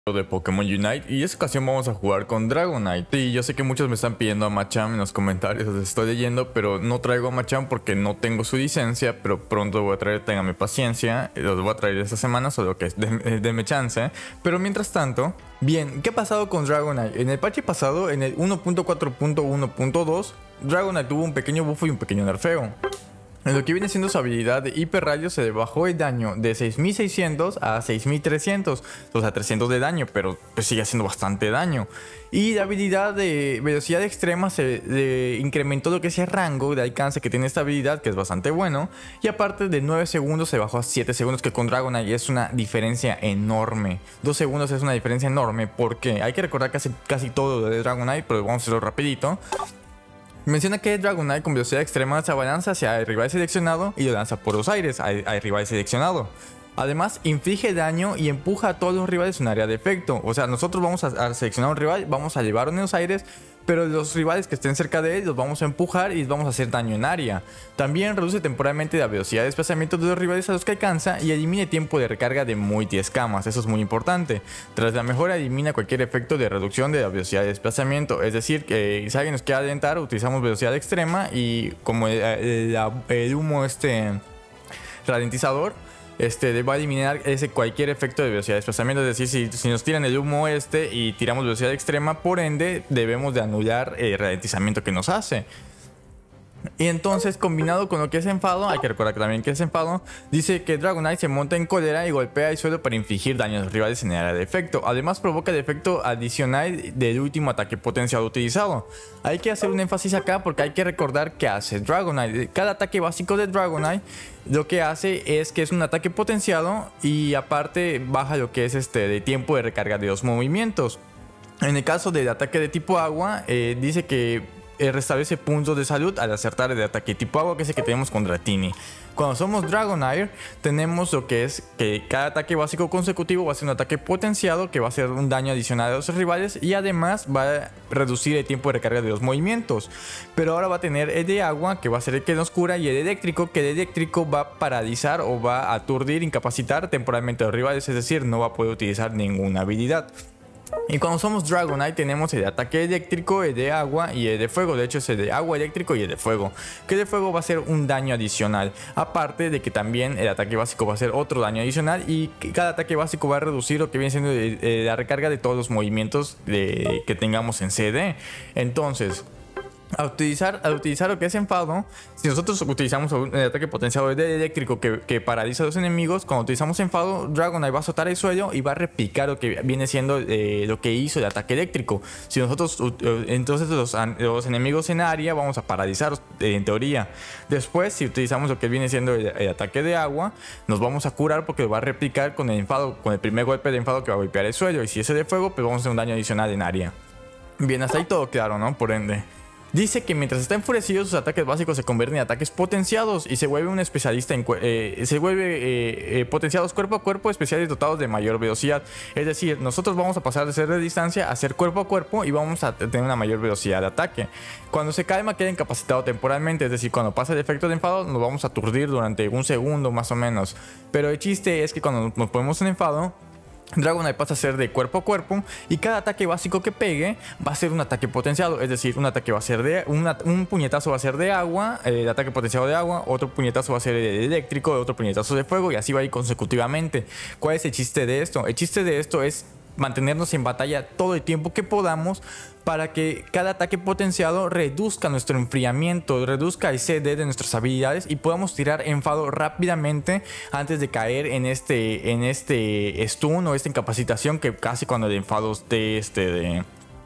De Pokémon Unite y esta ocasión vamos a jugar con Dragonite. Sí, yo sé que muchos me están pidiendo a Machamp en los comentarios, los estoy leyendo, pero no traigo a Machamp porque no tengo su licencia, pero pronto voy a traer, téngame paciencia, los voy a traer esta semana, solo que denme chance. Pero mientras tanto, bien, ¿qué ha pasado con Dragonite? En el parche pasado, en el 1.4.1.2, Dragonite tuvo un pequeño buffo y un pequeño nerfeo. En lo que viene siendo su habilidad de hiper rayo se le bajó el daño de 6600 a 6300, o sea 300 de daño, pero pues sigue haciendo bastante daño. Y la habilidad de velocidad extrema se le incrementó lo que es el rango de alcance que tiene esta habilidad, que es bastante bueno. Y aparte de 9 segundos se bajó a 7 segundos, que con Dragonite es una diferencia enorme. 2 segundos es una diferencia enorme porque hay que recordar casi todo de Dragonite, pero vamos a hacerlo rapidito. Menciona que Dragonite con velocidad extrema se abalanza hacia el rival seleccionado y lo lanza por los aires al rival seleccionado. Además, inflige daño y empuja a todos los rivales en un área de efecto. O sea, nosotros vamos a seleccionar a un rival, vamos a llevarlo en los aires, pero los rivales que estén cerca de él los vamos a empujar y les vamos a hacer daño en área. También reduce temporalmente la velocidad de desplazamiento de los rivales a los que alcanza y elimina tiempo de recarga de multi-escamas. Eso es muy importante. Tras la mejora elimina cualquier efecto de reducción de la velocidad de desplazamiento. Es decir, que si alguien nos quiere adelantar, utilizamos velocidad extrema y como el humo ralentizador, va a eliminar cualquier efecto de velocidad de desplazamiento. Es decir, si nos tiran el humo y tiramos velocidad extrema, por ende debemos de anular el ralentizamiento que nos hace. Y entonces, combinado con lo que es enfado, hay que recordar que también que es enfado, dice que Dragonite se monta en cólera y golpea el suelo para infligir daño a los rivales en el área de efecto. Además provoca el efecto adicional del último ataque potenciado utilizado. Hay que hacer un énfasis acá porque hay que recordar que hace Dragonite. Cada ataque básico de Dragonite lo que hace es que es un ataque potenciado y aparte baja lo que es de tiempo de recarga de los movimientos. En el caso del ataque de tipo agua, dice que restablece puntos de salud al acertar el ataque tipo agua, que es el que tenemos con Dratini. Cuando somos Dragonair, tenemos lo que es que cada ataque básico consecutivo va a ser un ataque potenciado que va a hacer un daño adicional a los rivales y además va a reducir el tiempo de recarga de los movimientos. Pero ahora va a tener el de agua, que va a ser el que nos cura, y el eléctrico, que el eléctrico va a paralizar o va a aturdir, incapacitar temporalmente a los rivales, es decir, no va a poder utilizar ninguna habilidad. Y cuando somos Dragonite tenemos el de ataque eléctrico, el de agua y el de fuego. De hecho es el de agua, eléctrico y el de fuego. Que el de fuego va a ser un daño adicional. Aparte de que también el ataque básico va a ser otro daño adicional. Y cada ataque básico va a reducir lo que viene siendo la recarga de todos los movimientos que tengamos en CD. Entonces, al utilizar lo que es enfado, si nosotros utilizamos el ataque potenciado de eléctrico que paraliza a los enemigos, cuando utilizamos enfado, Dragonite va a azotar el suelo y va a replicar lo que viene siendo lo que hizo el ataque eléctrico. Si nosotros, entonces los enemigos en área vamos a paralizar en teoría. Después, si utilizamos lo que viene siendo el ataque de agua, nos vamos a curar porque lo va a replicar con el enfado, con el primer golpe de enfado que va a golpear el suelo. Y si es de fuego, pues vamos a hacer un daño adicional en área. Bien, hasta ahí todo claro, ¿no? Por ende, dice que mientras está enfurecido sus ataques básicos se convierten en ataques potenciados y se vuelve un especialista en potenciados cuerpo a cuerpo, especiales dotados de mayor velocidad. Es decir, nosotros vamos a pasar de ser de distancia a ser cuerpo a cuerpo y vamos a tener una mayor velocidad de ataque. Cuando se calma queda incapacitado temporalmente, es decir, cuando pasa el efecto de enfado nos vamos a aturdir durante un segundo más o menos. Pero el chiste es que cuando nos ponemos en enfado, Dragonite pasa a ser de cuerpo a cuerpo y cada ataque básico que pegue va a ser un ataque potenciado, es decir, un ataque va a ser de un puñetazo va a ser de agua, el ataque potenciado de agua, otro puñetazo va a ser de eléctrico, otro puñetazo de fuego y así va a ir consecutivamente. ¿Cuál es el chiste de esto? El chiste de esto es mantenernos en batalla todo el tiempo que podamos para que cada ataque potenciado reduzca nuestro enfriamiento, reduzca el CD de nuestras habilidades y podamos tirar enfado rápidamente antes de caer en este stun o esta incapacitación que casi cuando el enfado esté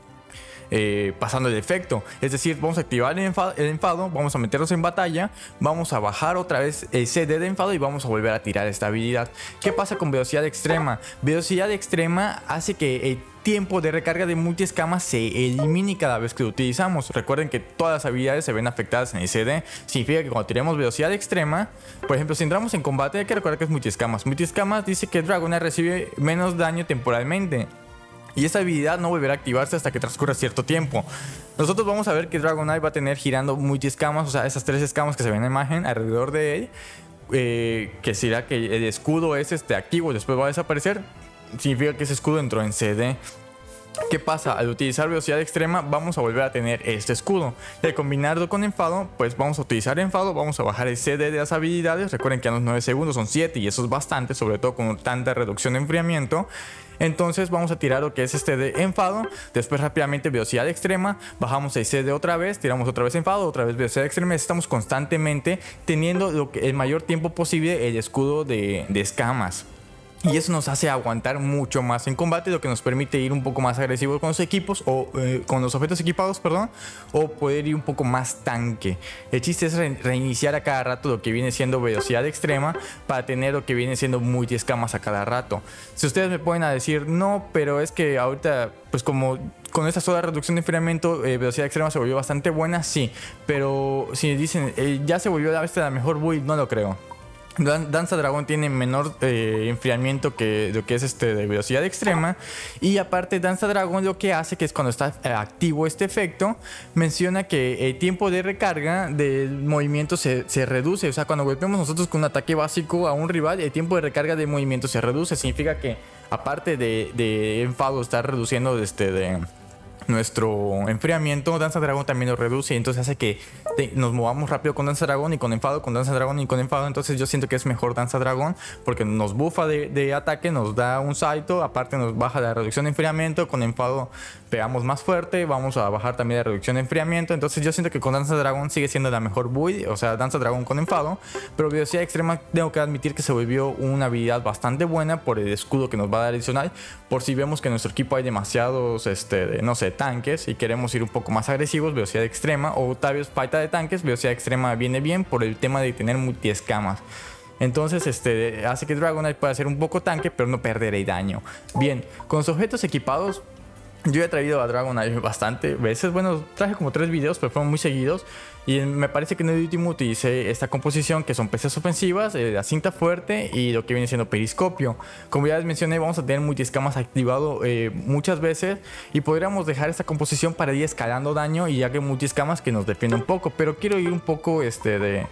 pasando el efecto. Es decir, vamos a activar el enfado, vamos a meternos en batalla, vamos a bajar otra vez el CD de enfado y vamos a volver a tirar esta habilidad. ¿Qué pasa con velocidad extrema? Velocidad extrema hace que el tiempo de recarga de multi-escamas se elimine cada vez que lo utilizamos. Recuerden que todas las habilidades se ven afectadas en el CD. Significa que cuando tiremos velocidad extrema, por ejemplo, si entramos en combate, hay que recordar que es multi-escamas. Multi-escamas dice que Dragonite recibe menos daño temporalmente y esta habilidad no volverá a activarse hasta que transcurra cierto tiempo. Nosotros vamos a ver que Dragonite va a tener girando multi-escamas, o sea, esas 3 escamas que se ven en la imagen alrededor de él, que será que el escudo es activo, después va a desaparecer. significa que ese escudo entró en CD. ¿Qué pasa? Al utilizar velocidad extrema vamos a volver a tener este escudo. Y al combinarlo con enfado, pues vamos a utilizar enfado, vamos a bajar el CD de las habilidades. Recuerden que a los 9 segundos son 7 y eso es bastante, sobre todo con tanta reducción de enfriamiento. Entonces vamos a tirar lo que es este de enfado, después rápidamente velocidad extrema, bajamos el CD otra vez, tiramos otra vez enfado, otra vez velocidad extrema. Estamos constantemente teniendo el mayor tiempo posible el escudo de escamas. Y eso nos hace aguantar mucho más en combate, lo que nos permite ir un poco más agresivo con los equipos o con los objetos equipados, perdón, o poder ir un poco más tanque. El chiste es reiniciar a cada rato lo que viene siendo velocidad extrema para tener lo que viene siendo multi-escamas a cada rato. Si ustedes me pueden decir, no, pero es que ahorita, pues como con esta sola reducción de enfriamiento, velocidad extrema se volvió bastante buena, sí, pero si dicen, ya se volvió la mejor build, no lo creo. Danza Dragón tiene menor enfriamiento que lo que es de velocidad extrema, y aparte Danza Dragón lo que hace, que es cuando está activo este efecto, menciona que el tiempo de recarga del movimiento se reduce. O sea, cuando golpeamos nosotros con un ataque básico a un rival, el tiempo de recarga del movimiento se reduce. Significa que aparte de enfado estar reduciendo de nuestro enfriamiento, Danza Dragón también lo reduce, y entonces hace que nos movamos rápido con Danza Dragón y con enfado, con Danza Dragón y con enfado. Entonces yo siento que es mejor Danza Dragón porque nos bufa de ataque, nos da un salto, aparte nos baja la reducción de enfriamiento. Con enfado pegamos más fuerte, vamos a bajar también la reducción de enfriamiento. Entonces yo siento que con Danza Dragón sigue siendo la mejor build, o sea, Danza Dragón con enfado. Pero velocidad extrema tengo que admitir que se volvió una habilidad bastante buena por el escudo que nos va a dar adicional, por si vemos que en nuestro equipo hay demasiados, no sé, tanques y queremos ir un poco más agresivos, velocidad extrema, o tal vez falta de tanques, velocidad extrema viene bien por el tema de tener multi-escamas. Entonces hace que Dragonite pueda ser un poco tanque pero no perder el daño. Bien, con los objetos equipados, yo he traído a Dragonite bastante veces. Bueno, traje como 3 videos, pero fueron muy seguidos. Y me parece que en el último utilicé esta composición, que son PCs ofensivas, la cinta fuerte y lo que viene siendo periscopio. Como ya les mencioné, vamos a tener multi-escamas activado muchas veces, y podríamos dejar esta composición para ir escalando daño y ya que multi-escamas que nos defienda un poco. Pero quiero ir un poco de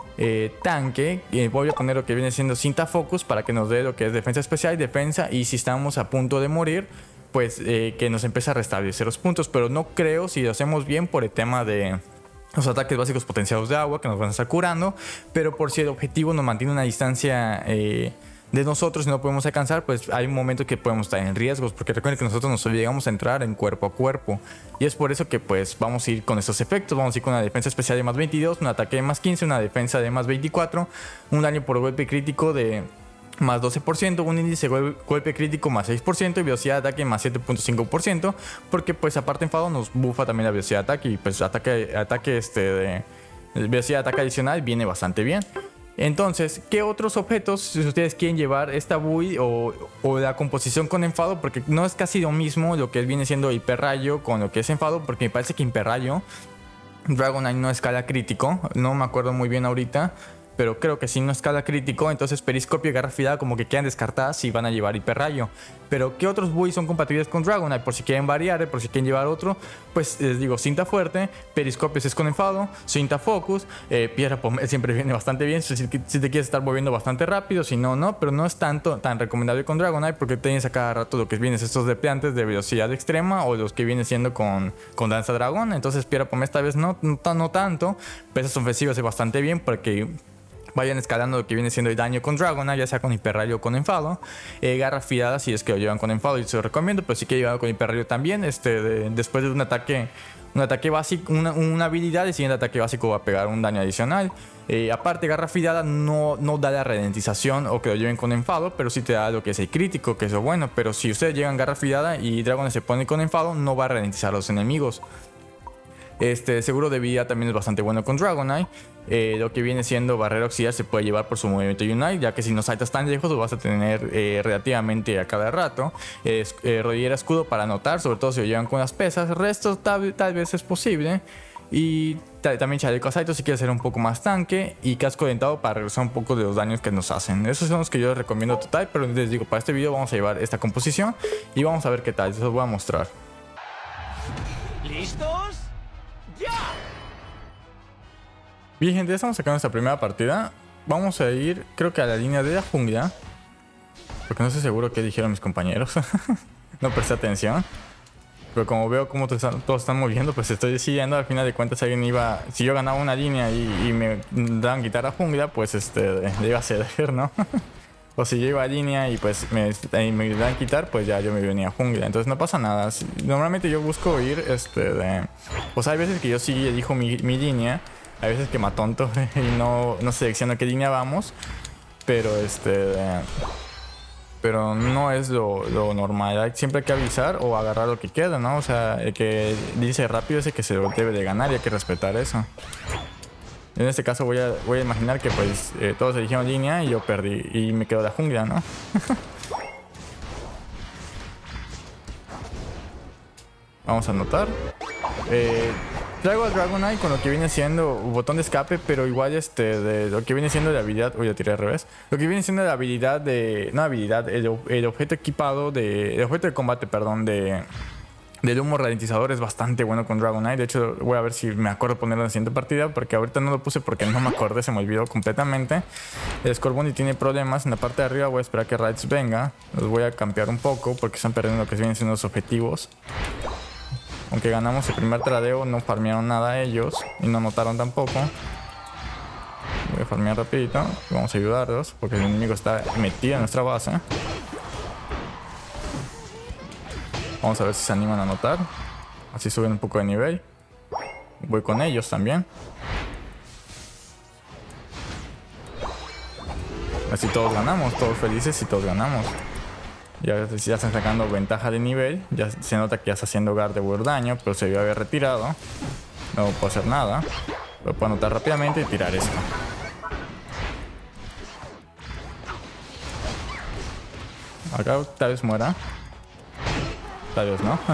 tanque, y voy a poner lo que viene siendo cinta focus para que nos dé lo que es defensa especial y defensa, y si estamos a punto de morir, pues que nos empiece a restablecer los puntos. Pero no creo si lo hacemos bien por el tema de los ataques básicos potenciados de agua que nos van a estar curando, pero por si el objetivo nos mantiene una distancia de nosotros y no podemos alcanzar, pues hay un momento que podemos estar en riesgos, porque recuerden que nosotros nos obligamos a entrar en cuerpo a cuerpo, y es por eso que pues vamos a ir con estos efectos. Vamos a ir con una defensa especial de más 22, un ataque de más 15, una defensa de más 24, un daño por golpe crítico de más 12%, un índice de golpe crítico más 6% y velocidad de ataque más 7.5%, porque pues aparte enfado nos bufa también la velocidad de ataque, y pues ataque de velocidad de ataque adicional viene bastante bien. Entonces, ¿qué otros objetos, si ustedes quieren llevar esta build o la composición con enfado? Porque no es casi lo mismo lo que viene siendo hiperrayo con lo que es enfado, porque me parece que hiperrayo Dragonite no escala crítico, no me acuerdo muy bien ahorita, pero creo que sí no escala crítico. Entonces periscopio y garra afilada como que quedan descartadas y van a llevar hiperrayo. Pero ¿qué otros builds son compatibles con Dragonite? Por si quieren variar, por si quieren llevar otro, pues les digo, cinta fuerte, periscopio si es con enfado, cinta focus, piedra pomel siempre viene bastante bien si te quieres estar moviendo bastante rápido, si no, no. Pero no es tan recomendable con Dragonite, porque tienes a cada rato lo que vienen estos depleantes de velocidad extrema o los que vienen siendo con Danza Dragón. Entonces piedra pomel esta vez no tanto. Pesas ofensivas es bastante bien porque vayan escalando lo que viene siendo el daño con Dragonite, ya sea con hiperrayo o con enfado. Garra afilada si es que lo llevan con enfado, y se lo recomiendo, pero sí que llevan con hiperrayo también. Después de un ataque básico, una habilidad, el siguiente ataque básico va a pegar un daño adicional. Aparte, garra afilada no da la ralentización o que lo lleven con enfado, pero sí te da lo que es el crítico, que es lo bueno. Pero si ustedes llegan garra afilada y Dragonite se pone con enfado, no va a ralentizar a los enemigos. Seguro de vida también es bastante bueno con Dragonite. Lo que viene siendo barrera auxiliar se puede llevar por su movimiento Unite, ya que si no saltas tan lejos lo vas a tener relativamente a cada rato. Rodillera escudo para anotar, sobre todo si lo llevan con las pesas. El resto tal vez es posible. Y también chaleco asalto si quieres ser un poco más tanque, y casco dentado para regresar un poco de los daños que nos hacen. Esos son los que yo les recomiendo total, pero les digo, para este video vamos a llevar esta composición y vamos a ver qué tal. Eso os voy a mostrar. ¿Listos? ¡Ya! Bien, gente, ya estamos sacando esta primera partida. Vamos a ir, creo que a la línea de la jungla, Porque no estoy seguro qué dijeron mis compañeros. No presté atención. Pero como veo cómo todos están moviendo, pues estoy decidiendo. Al final de cuentas, alguien iba... Si yo ganaba una línea y me daban quitar a jungla, pues le iba a ceder, ¿no? O si yo iba a línea y pues me dan quitar, pues ya yo me venía a jungla. Entonces no pasa nada. Normalmente yo busco ir O sea, hay veces que yo sí elijo mi línea. Hay veces que me atonto y no selecciono qué línea vamos. Pero pero no es lo normal. Siempre hay que avisar o agarrar lo que queda, ¿no? O sea, el que dice rápido es el que se lo debe de ganar y hay que respetar eso. En este caso voy a imaginar que pues todos eligieron línea y yo perdí y me quedo la jungla, ¿no? Vamos a anotar. Traigo al Dragonite con lo que viene siendo botón de escape, pero igual de lo que viene siendo de habilidad. Uy, lo tiré al revés. Lo que viene siendo de habilidad de... No habilidad, el objeto equipado de... El objeto de combate, perdón, del humo ralentizador es bastante bueno con Dragonite. De hecho, voy a ver si me acuerdo ponerlo en la siguiente partida, porque ahorita no lo puse porque no me acordé, se me olvidó completamente. El Scorbunny tiene problemas en la parte de arriba. Voy a esperar que Raids venga. Los voy a campear un poco porque están perdiendo lo que vienen siendo los objetivos. Aunque ganamos el primer tradeo, no farmearon nada ellos y no notaron tampoco. Voy a farmear rapidito. Vamos a ayudarlos porque el enemigo está metido en nuestra base. Vamos a ver si se animan a notar. Así suben un poco de nivel. Voy con ellos también. Así todos ganamos, todos felices y todos ganamos. Ya están sacando ventaja de nivel. Ya se nota que ya está haciendo Gardevoir daño, pero se había retirado. No puedo hacer nada. Lo puedo anotar rápidamente y tirar esto. Acá tal vez muera. Tal vez no.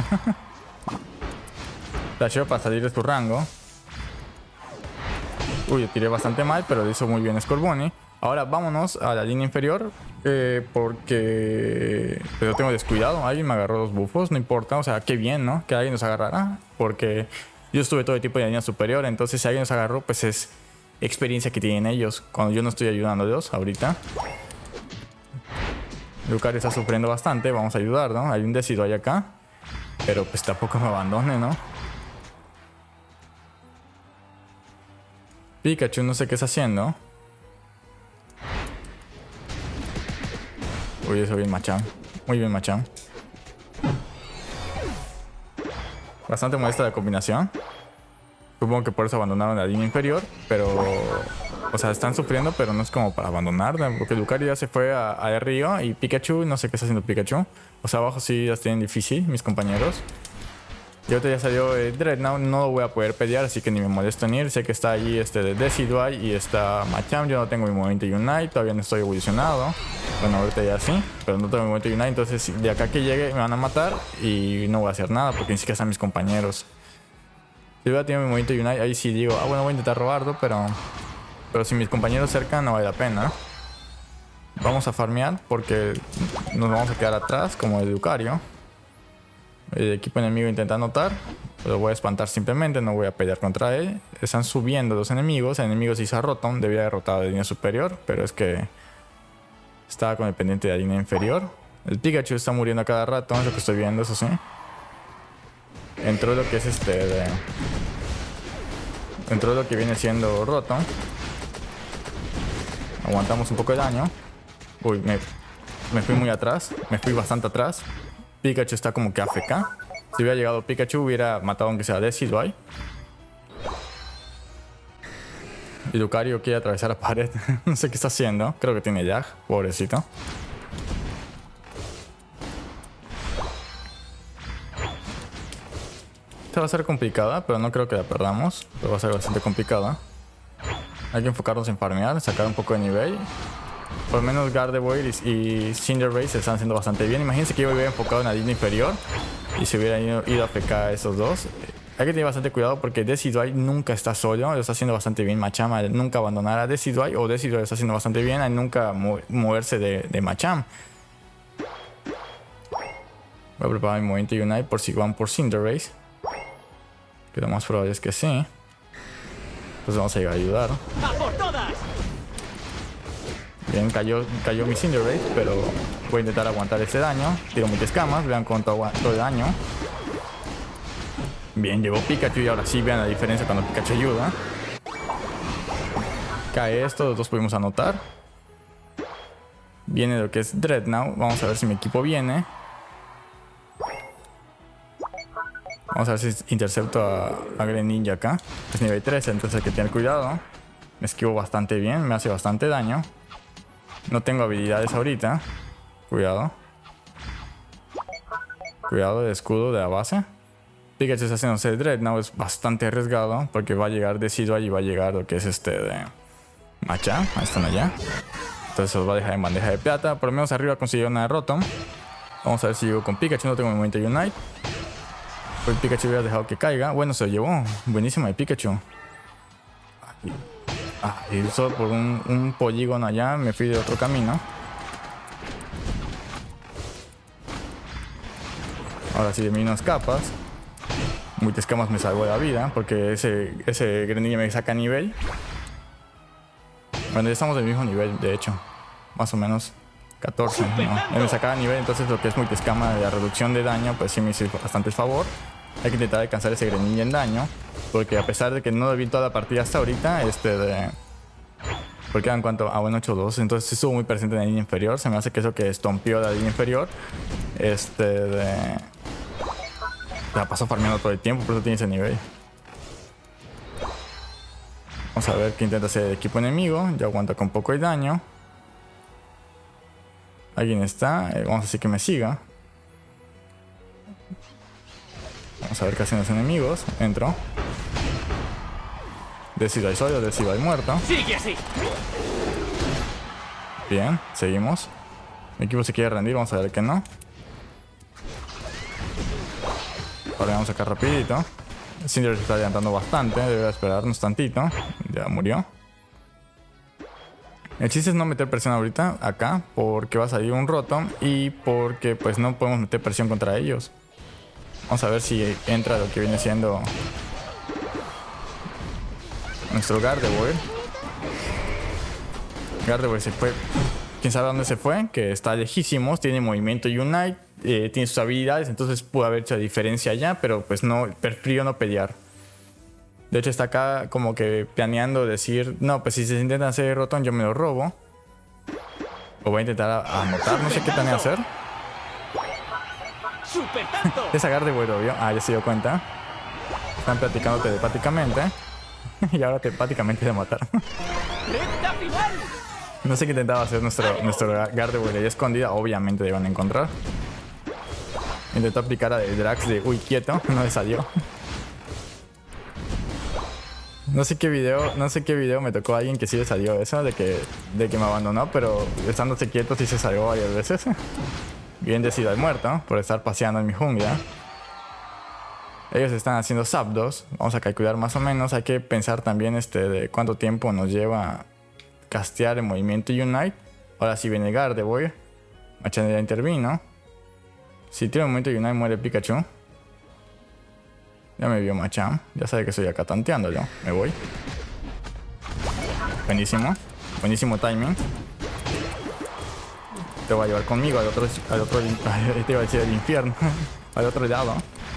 Flasheo para salir de su rango. Uy, tiré bastante mal, pero lo hizo muy bien Scorbunny. Ahora vámonos a la línea inferior. Porque... Pero tengo descuidado. Alguien me agarró los bufos, no importa. O sea, qué bien, ¿no? Que alguien nos agarrara. Porque yo estuve todo el tiempo en la línea superior. Entonces si alguien nos agarró, pues es experiencia que tienen ellos. Cuando yo no estoy ayudándolos ahorita. Lucario está sufriendo bastante. Vamos a ayudar, ¿no? Hay un Decidueye acá. Pero pues tampoco me abandone, ¿no? Pikachu no sé qué está haciendo. Uy, eso bien Machamp. Muy bien Machamp. Bastante molesta la combinación. Supongo que por eso abandonaron la línea inferior. Pero... O sea, están sufriendo, pero no es como para abandonar. Porque Lucario ya se fue a Río. Y Pikachu, no sé qué está haciendo Pikachu. O sea, abajo sí las tienen difícil mis compañeros. Y ahorita ya salió Dreadnought, no lo voy a poder pelear, así que ni me molesto en ir. Sé que está ahí de Decidueye y está Machamp. Yo no tengo mi movimiento Unite, todavía no estoy evolucionado. Bueno, ahorita ya sí, pero no tengo mi movimiento Unite. Entonces de acá que llegue me van a matar y no voy a hacer nada porque ni siquiera están mis compañeros. Si hubiera tenido mi movimiento Unite, ahí sí digo, bueno, voy a intentar robarlo, pero si mis compañeros cerca no vale la pena. Vamos a farmear porque nos vamos a quedar atrás como el Lucario. El equipo enemigo intenta anotar. Lo voy a espantar simplemente. No voy a pelear contra él. Están subiendo los enemigos. El enemigo se hizo Rotom. Debía haber derrotado la línea superior. Pero es que estaba con el pendiente de la línea inferior. El Pikachu está muriendo a cada rato. Es lo que estoy viendo, eso sí. Entró lo que es entró lo que viene siendo Rotom. Aguantamos un poco de daño. Uy, me fui muy atrás. Me fui bastante atrás. Pikachu está como que AFK. Si hubiera llegado Pikachu, hubiera matado aunque sea Decidueye. Y Lucario quiere atravesar la pared. No sé qué está haciendo. Creo que tiene lag, pobrecito. Esta va a ser complicada, pero no creo que la perdamos. Pero va a ser bastante complicada. Hay que enfocarnos en farmear, sacar un poco de nivel. Por lo menos Gardevoir y Cinderace se están haciendo bastante bien. Imagínense que yo hubiera enfocado en la línea inferior y se hubieran ido a FK a esos dos. Hay que tener bastante cuidado porque Decidueye nunca está solo. Lo está haciendo bastante bien Machamp al nunca abandonar a Decidueye. O Decidueye lo está haciendo bastante bien al nunca moverse de Machamp. Voy a preparar mi movimiento Unite por si van por Cinderace. Que lo más probable es que sí. Pues vamos a llegar a ayudar. Bien, cayó mi Cinderace, pero voy a intentar aguantar ese daño. Tiro multiescamas, vean cuánto aguanto de daño. Bien, llegó Pikachu y ahora sí vean la diferencia cuando Pikachu ayuda. Cae esto, los dos pudimos anotar. Viene lo que es Dreadnought. Vamos a ver si mi equipo viene. Vamos a ver si intercepto a Greninja acá. Es nivel 13, entonces hay que tener cuidado. Me esquivo bastante bien, me hace bastante daño. No tengo habilidades ahorita. Cuidado. Cuidado de escudo de la base. Pikachu está haciéndose Dreadnought, es bastante arriesgado porque va a llegar Decidueye y va a llegar lo que es de Machamp. Ahí están allá. Entonces los va a dejar en bandeja de plata. Por lo menos arriba consiguió una de Rotom. Vamos a ver si llego con Pikachu. No tengo movimiento Unite. Pues Pikachu hubiera dejado que caiga. Bueno, se lo llevó. Buenísima de Pikachu. Y solo por un polígono allá me fui de otro camino. Ahora sí de mí no escapas. Multiescamas me salvó la vida porque ese Greninja me saca nivel. Bueno, ya estamos del mismo nivel, de hecho. Más o menos 14. ¿No? Él me sacaba nivel, entonces lo que es multiescama de la reducción de daño, pues sí me hizo bastante favor. Hay que intentar alcanzar ese Greninja en daño. Porque a pesar de que no lo vi toda la partida hasta ahorita, porque eran cuánto, bueno, 8-2. Entonces estuvo muy presente en la línea inferior. Se me hace que eso que estompeó la línea inferior. La pasó farmeando todo el tiempo, por eso tiene ese nivel. Vamos a ver qué intenta hacer el equipo enemigo. Ya aguanta con poco de daño. Alguien está. Vamos a decir que me siga. Vamos a ver qué hacen los enemigos. Entro. Decidueye solo, Decidueye muerto. Sigue así. Bien, seguimos. Mi equipo se quiere rendir, vamos a ver que no. Ahora vamos acá rapidito. Cinder se está adelantando bastante, debe esperarnos tantito. Ya murió. El chiste es no meter presión ahorita acá, porque va a salir un Rotom y porque pues no podemos meter presión contra ellos. Vamos a ver si entra lo que viene siendo nuestro Gardevoir. Gardevoir se fue. Quién sabe dónde se fue, que está lejísimos, tiene movimiento Unite, tiene sus habilidades, entonces pudo haber hecho diferencia allá, pero pues no, prefirió no pelear. De hecho está acá como que planeando decir, no, pues si se intenta hacer Rotom yo me lo robo. O voy a intentar anotar, no sé qué planea hacer. Esa Gardevoir obvio, ya se dio cuenta. Están platicando telepáticamente. Y ahora telepáticamente de matar. No sé qué intentaba hacer nuestro Gardevoir ahí escondida. Obviamente le iban a encontrar. Intentó aplicar a Drax de uy, quieto. No le salió. No sé qué video me tocó a alguien que sí le salió eso. De que me abandonó. Pero estándose quieto sí se salió varias veces. Bien decidido al muerto. Por estar paseando en mi jungla. Ellos están haciendo Zapdos. Vamos a calcular más o menos. Hay que pensar también de cuánto tiempo nos lleva castear el movimiento Unite. Ahora sí viene Gardevoir. Machamp ya intervino. Si tiro el movimiento Unite muere Pikachu. Ya me vio Machamp. Ya sabe que estoy acá tanteando yo. Me voy. Buenísimo. Buenísimo timing. Te voy a llevar conmigo al otro te iba a decir el infierno. Al otro lado.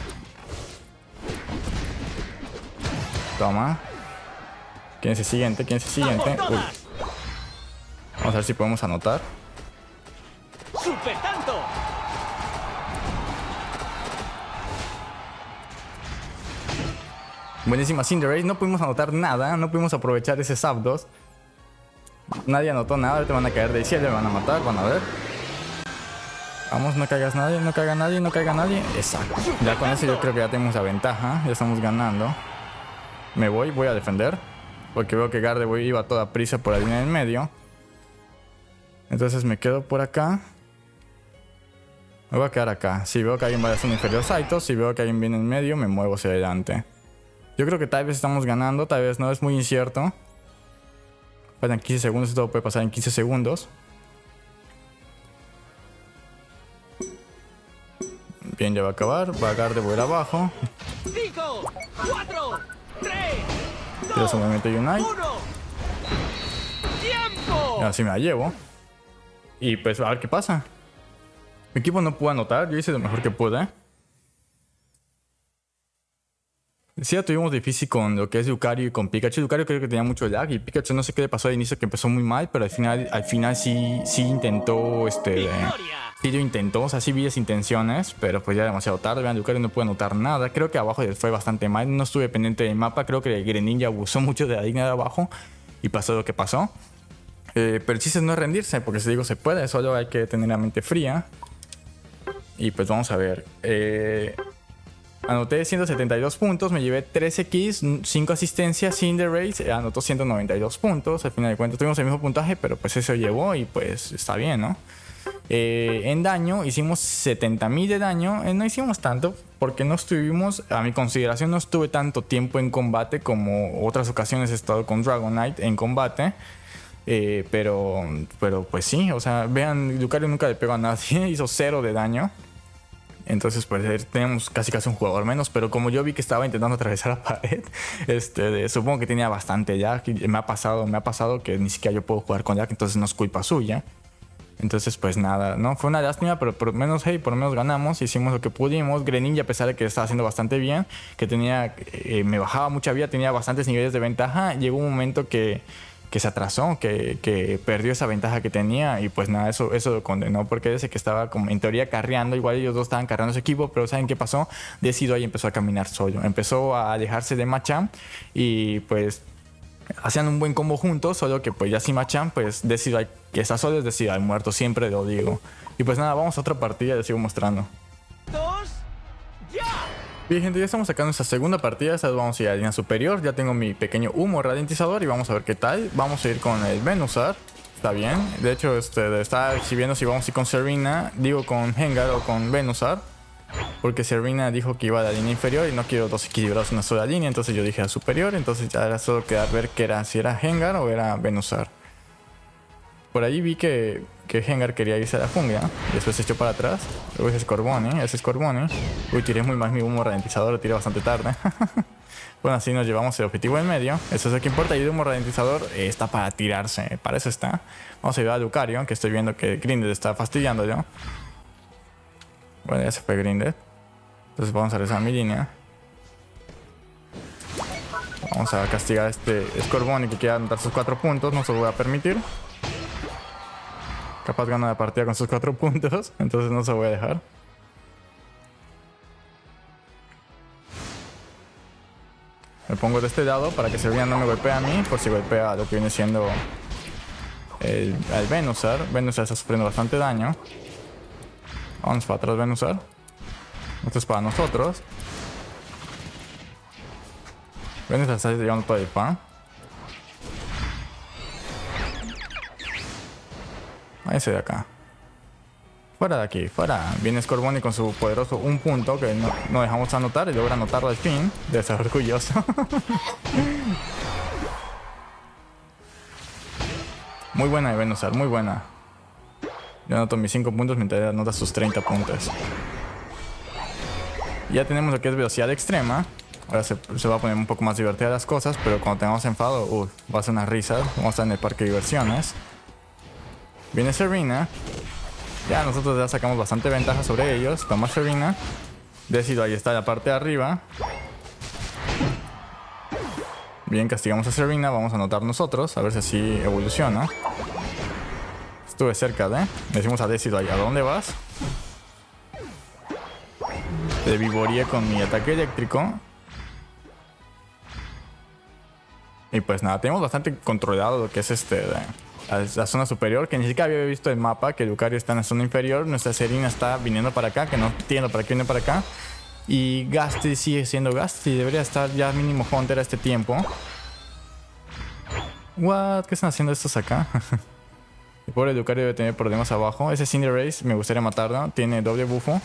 Toma. ¿Quién es el siguiente? ¿Quién es el siguiente? Uy. Vamos a ver si podemos anotar. ¡Super tanto! Buenísima Cinderace. No pudimos anotar nada. No pudimos aprovechar ese Zapdos. Nadie anotó nada. Ahorita van a caer del cielo. Me van a matar. Van a ver. Vamos, no caigas nadie. No caiga nadie. No caiga nadie. Exacto. Ya con eso yo creo que ya tenemos la ventaja. Ya estamos ganando. Me voy a defender. Porque veo que Gardevoir iba a toda prisa por la línea del medio. Entonces me quedo por acá. Me voy a quedar acá. Si veo que alguien va a hacer un inferior Saito, si veo que alguien viene en medio, me muevo hacia adelante. Yo creo que tal vez estamos ganando, tal vez no, es muy incierto. Faltan 15 segundos, todo puede pasar en 15 segundos. Bien, ya va a acabar. Va a Gardevoir abajo. 5, 4, 3, Tira su movimiento Unite. 1. ¡Tiempo! ¡Pico! Así me la llevo. Y pues a ver qué pasa. Mi equipo no pudo anotar, yo hice lo mejor que pude. Sí, la tuvimos difícil con lo que es Lucario y con Pikachu. Lucario creo que tenía mucho lag y Pikachu no sé qué le pasó al inicio, que empezó muy mal, pero al final sí intentó, ¡Victoria! sí lo intentó, o sea, sí vi las intenciones, pero pues ya demasiado tarde. Vean, Lucario no puede anotar nada. Creo que abajo le fue bastante mal, no estuve pendiente del mapa, creo que Greninja abusó mucho de la línea de abajo y pasó lo que pasó. Pero el chiste no es rendirse, porque si digo se puede, solo hay que tener la mente fría. Y pues vamos a ver. Anoté 172 puntos, me llevé 13 kills, 5 asistencias, Cinderace anotó 192 puntos. Al final de cuentas tuvimos el mismo puntaje, pero pues eso llevó y pues está bien, ¿no? En daño hicimos 70.000 de daño. No hicimos tanto porque no estuvimos, a mi consideración no estuve tanto tiempo en combate como otras ocasiones he estado con Dragonite en combate. Pero pues sí, o sea, vean, Lucario nunca le pegó a nadie, hizo 0 de daño. Entonces pues tenemos casi un jugador menos, pero como yo vi que estaba intentando atravesar la pared, supongo que tenía bastante Jack. Me ha pasado que ni siquiera yo puedo jugar con Jack, entonces no es culpa suya. Entonces pues nada, no fue una lástima, pero por lo menos ganamos, hicimos lo que pudimos. Greninja, a pesar de que estaba haciendo bastante bien, que tenía, me bajaba mucha vida, tenía bastantes niveles de ventaja, llegó un momento que se atrasó, que perdió esa ventaja que tenía y pues nada, eso lo condenó porque desde que estaba como en teoría carreando, igual ellos dos estaban carreando su equipo, pero ¿saben qué pasó? Decidueye empezó a caminar solo, empezó a alejarse de Machamp y pues hacían un buen combo juntos, solo que pues ya sin Machamp, pues Decidueye que está solo es Decidueye muerto, siempre lo digo. Y pues nada, vamos a otra partida y les sigo mostrando. ¡Dos! ¡Ya! Bien, gente, ya estamos acá en nuestra segunda partida. Esta vez vamos a ir a la línea superior. Ya tengo mi pequeño humo ralentizador y vamos a ver qué tal. Vamos a ir con el Venusaur. Está bien. De hecho, está viendo si vamos a ir con Serena, digo con Hengar o con Venusaur. Porque Serena dijo que iba a la línea inferior y no quiero dos equilibrados en una sola línea. Entonces yo dije a superior. Entonces ya era solo quedar ver qué era, si era Hengar o era Venusaur. Por ahí vi que Hengar quería irse a la jungla. Y después se echó para atrás. Luego ese es Scorbunny. Uy, tiré muy mal mi humo ralentizador. Lo tiré bastante tarde. Bueno, así nos llevamos el objetivo en medio. Eso es lo que importa. Y el humo ralentizador está para tirarse. Para eso está. Vamos a ayudar a Lucario, que estoy viendo que Grinded está fastidiando yo. Bueno, ya se fue Grinded. Entonces vamos a regresar a mi línea. Vamos a castigar a este Scorbunny que quiere anotar sus 4 puntos. No se lo voy a permitir. Capaz gana la partida con sus 4 puntos. Entonces no se lo voy a dejar. Me pongo de este lado para que Serena no me golpee a mí. Por si golpea lo que viene siendo el Venusaur. Venusaur está sufriendo bastante daño. Vamos para atrás, Venusaur. Esto es para nosotros. Venusaur está llevando todo el pan. Ese de acá. Fuera de aquí, fuera. Viene Scorbunny con su poderoso 1 punto que no dejamos anotar y logra anotarlo al fin. Debe ser orgulloso. Muy buena de Venusaur, muy buena. Yo anoto mis 5 puntos mientras él anota sus 30 puntos. Ya tenemos lo que es velocidad extrema. Ahora se va a poner un poco más divertida las cosas, pero cuando tengamos enfado, va a ser una risa. Vamos a estar en el parque de diversiones. Viene Serena. Ya nosotros ya sacamos bastante ventaja sobre ellos. Toma Serena. Decidueye está en la parte de arriba. Bien, castigamos a Serena. Vamos a anotar nosotros. A ver si así evoluciona. Estuve cerca de. Decimos a Decidueye, ¿a dónde vas? Te vivoreé con mi ataque eléctrico. Y pues nada, tenemos bastante controlado lo que es la zona superior, que ni siquiera había visto el mapa, que Lucario está en la zona inferior. Nuestra Serena está viniendo para acá, que no entiendo para qué viene para acá. Y Gastly sigue siendo Gastly, debería estar ya mínimo Hunter a este tiempo. What? ¿Qué están haciendo estos acá? El pobre Lucario debe tener problemas abajo. Ese Cinderace me gustaría matarlo, tiene doble bufo.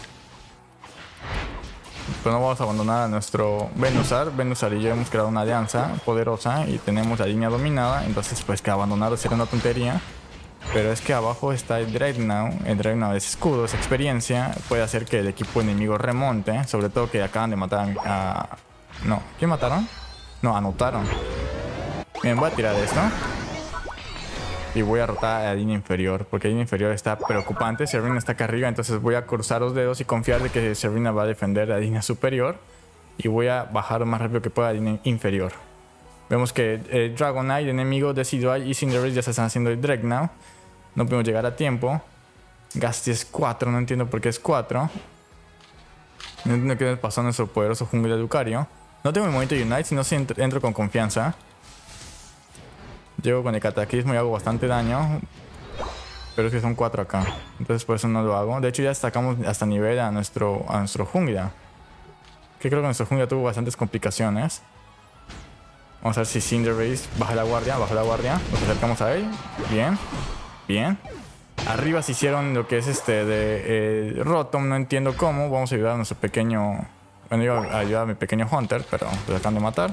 Pero no vamos a abandonar a nuestro Venusaur. Venusaur y yo hemos creado una alianza poderosa y tenemos la línea dominada. Entonces pues que abandonarlo sería una tontería. Pero es que abajo está el Dreadnought. El Dreadnought es escudo, es experiencia. Puede hacer que el equipo enemigo remonte. Sobre todo que acaban de matar a... No, ¿quién mataron? No, anotaron. Bien, voy a tirar esto. Y voy a rotar a la línea inferior, porque la línea inferior está preocupante. Serena está acá arriba, entonces voy a cruzar los dedos y confiar de que Serena va a defender la línea superior. Y voy a bajar lo más rápido que pueda la línea inferior. Vemos que Dragonite, el enemigo de Decidueye y Cinderace ya se están haciendo el Dreadnought. No podemos llegar a tiempo. Gastly es 4, no entiendo por qué es 4. No entiendo qué le pasó a nuestro poderoso jungla de Lucario. No tengo el movimiento de Unite, sino si entro con confianza. Llego con el cataclismo y hago bastante daño. Pero es que son 4 acá. Entonces por eso no lo hago. De hecho ya sacamos hasta nivel a nuestro jungla. Que creo que nuestro jungla tuvo bastantes complicaciones. Vamos a ver si Cinderace baja la guardia. Baja la guardia. Nos acercamos a él. Bien. Bien. Arriba se hicieron lo que es de Rotom. No entiendo cómo. Vamos a ayudar a nuestro pequeño... Bueno, iba a ayudar a mi pequeño Hunter, pero lo acaban de matar.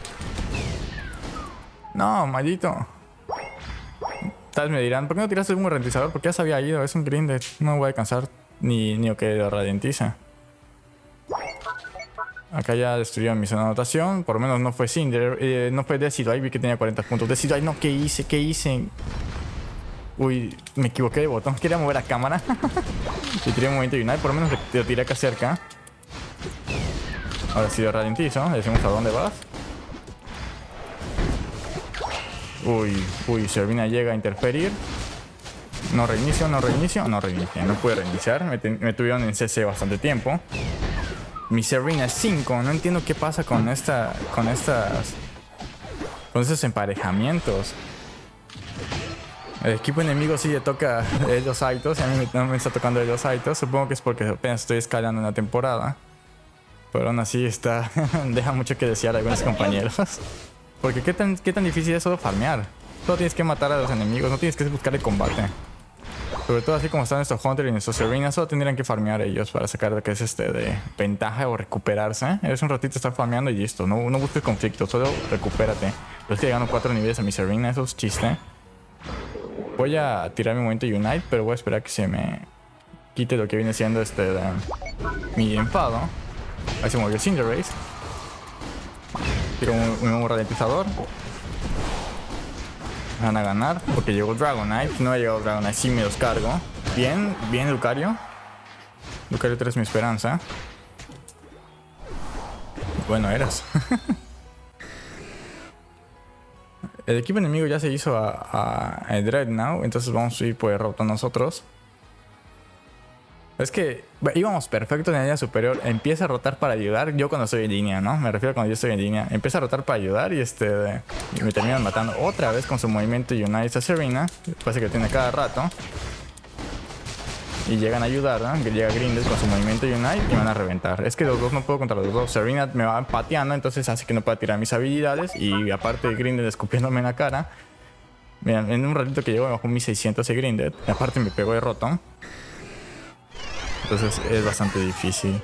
No, maldito. Tal vez me dirán, ¿por qué no tiraste un ralentizador? Porque ya se había ido, es un Grinded. No voy a alcanzar ni lo que lo ralentice. Acá ya destruyeron mi zona de anotación. Por lo menos no fue Cinder, no fue Decidueye, vi que tenía 40 puntos. Decidueye, no, ¿qué hice? ¿Qué hice? Uy, me equivoqué de botón. Quería mover la cámara. Y tiré un movimiento Unite, por lo menos lo tiré acá cerca. Ahora sí lo ralentizo, le decimos a dónde vas. Uy, Serena llega a interferir. No reinicio. No pude reiniciar. Me tuvieron en CC bastante tiempo. Mi Serena es 5. No entiendo qué pasa con esos emparejamientos. El equipo enemigo sí le toca los Aitos. Y a mí no me está tocando los Aitos. Supongo que es porque apenas estoy escalando en la temporada. Pero aún así está... deja mucho que desear a algunos compañeros. Porque qué tan difícil es solo farmear. Solo tienes que matar a los enemigos, no tienes que buscar el combate. Sobre todo así como está nuestro Hunter y nuestro Serena, solo tendrían que farmear ellos para sacar lo que es de ventaja o recuperarse. Eres un ratito estar farmeando y listo. No busques conflicto, solo recupérate. Pero es que gano 4 niveles a mi Serena, eso es chiste. Voy a tirar mi momento Unite, pero voy a esperar que se me quite lo que viene siendo mi enfado. Ahí se movió Cinderace. Tiro un nuevo ralentizador. Van a ganar porque llegó Dragonite. No ha llegado Dragonite, sí me los cargo. Bien Lucario. Lucario 3 mi esperanza. Bueno eras. El equipo enemigo ya se hizo a Dreadnought. Entonces vamos a ir por el Rotom nosotros. Es que íbamos perfecto en la línea superior. Empieza a rotar para ayudar. Yo cuando estoy en línea, ¿no? Me refiero a cuando yo estoy en línea. Empieza a rotar para ayudar y me terminan matando otra vez con su movimiento Unite a Serena. Parece que tiene cada rato. Y llegan a ayudar, ¿no? Que llega Grindel con su movimiento Unite y me van a reventar. Es que los dos no puedo contra los dos. Serena me va pateando, entonces hace que no pueda tirar mis habilidades. Y aparte Grindel escupiéndome en la cara. Miren, en un ratito que llegó me bajó 1600 de Grindel. Y aparte me pegó de Rotom. Entonces es bastante difícil.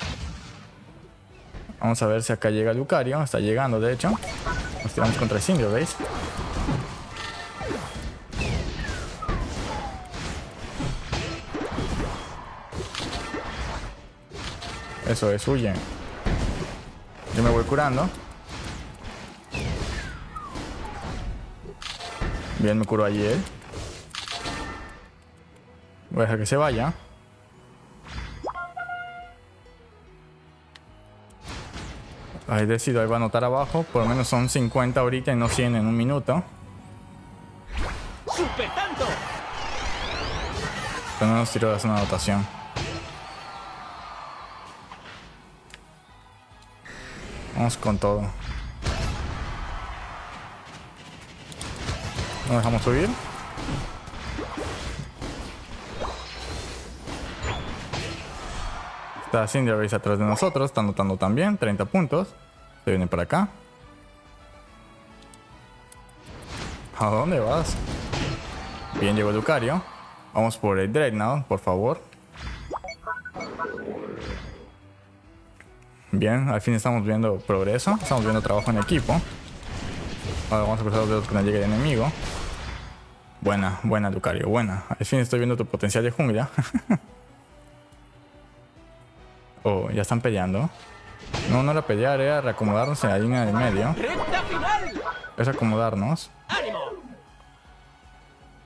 Vamos a ver si acá llega Lucario. Está llegando, de hecho. Nos tiramos contra el Cinderace. Eso es, huye. Yo me voy curando. Bien, me curó allí él. Voy a dejar que se vaya. Ahí decido, ahí va a anotar abajo. Por lo menos son 50 ahorita y no 100 en un minuto. ¡Super tanto! Pero no nos tiró de hacer una anotación. Vamos con todo. No dejamos subir. Está Cinderace atrás de nosotros, está anotando también, 30 puntos. Se viene para acá. ¿A dónde vas? Bien, llegó Lucario. Vamos por el Dreadnought, por favor. Bien, al fin estamos viendo progreso. Estamos viendo trabajo en equipo. Ahora vamos a cruzar los dedos cuando llegue el enemigo. Buena Lucario, buena. Al fin estoy viendo tu potencial de jungla. Oh, ya están peleando. No era pelear, era reacomodarnos en la línea del medio. ¡Recta final! Es acomodarnos. ¡Ánimo!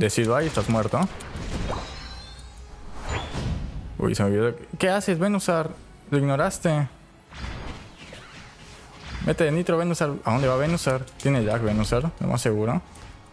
Decido ahí, estás muerto. Uy, se me olvidó. ¿Qué haces, Venusar? Lo ignoraste. Mete de nitro, Venusar. ¿A dónde va Venusar? Tiene Jack Venusar, lo más seguro.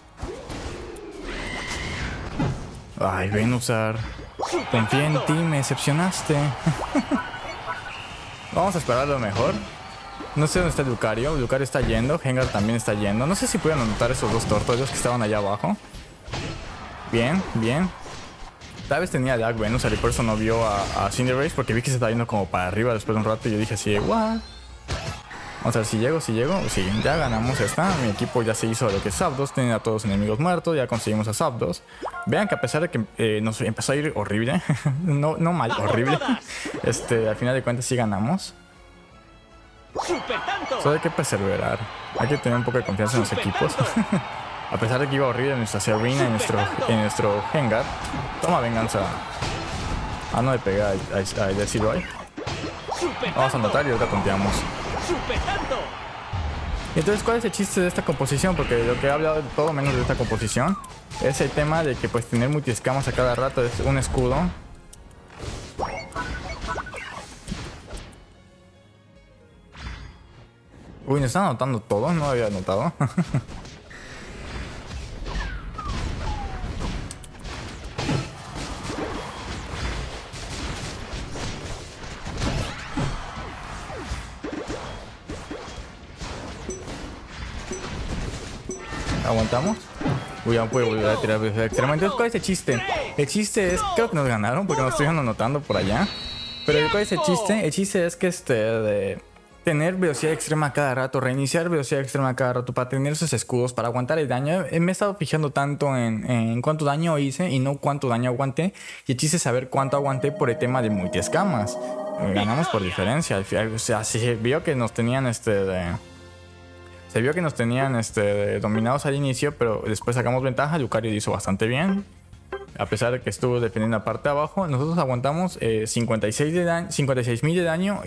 Ay, Venusar. Confié en ti, me decepcionaste. Vamos a esperar lo mejor. No sé dónde está Lucario. Lucario está yendo. Hengar también está yendo. No sé si pueden anotar esos dos tortollos que estaban allá abajo. Bien, bien. Tal vez tenía Jack Venusar y por eso no vio a Cinderace, porque vi que se estaba yendo como para arriba después de un rato y yo dije así de what. Vamos a ver si llego. Sí, ya ganamos esta. Mi equipo ya se hizo lo que es Zapdos. Tienen a todos los enemigos muertos. Ya conseguimos a Zapdos. Vean que a pesar de que nos empezó a ir horrible. no mal, horrible. Al final de cuentas sí ganamos. Solo hay que perseverar. Hay que tener un poco de confianza en los equipos. A pesar de que iba horrible en nuestra Serena y en nuestro Hengar. Toma venganza. Ah, no le pegué a Decidueye. Vamos a anotar y ahora tonteamos. Entonces, ¿cuál es el chiste de esta composición? Porque lo que he hablado de todo menos de esta composición es el tema de que pues tener multiescamas a cada rato es un escudo. Uy, ¿me están anotando todo? No lo había anotado. ¿Aguantamos? Uy, ya puedo volver a tirar velocidad extrema. Entonces, ¿cuál es el chiste? El chiste es... Creo que nos ganaron porque nos estuvieron anotando por allá. Pero ¿cuál es el chiste? El chiste es que de tener velocidad extrema cada rato, reiniciar velocidad extrema cada rato para tener esos escudos, para aguantar el daño. Me he estado fijando tanto en cuánto daño hice y no cuánto daño aguanté. Y el chiste es saber cuánto aguanté por el tema de multiescamas. Ganamos por diferencia. O sea, se vio que nos tenían Se vio que nos tenían dominados al inicio, pero después sacamos ventaja. Lucario hizo bastante bien. A pesar de que estuvo defendiendo la parte de abajo, nosotros aguantamos 56.000 de daño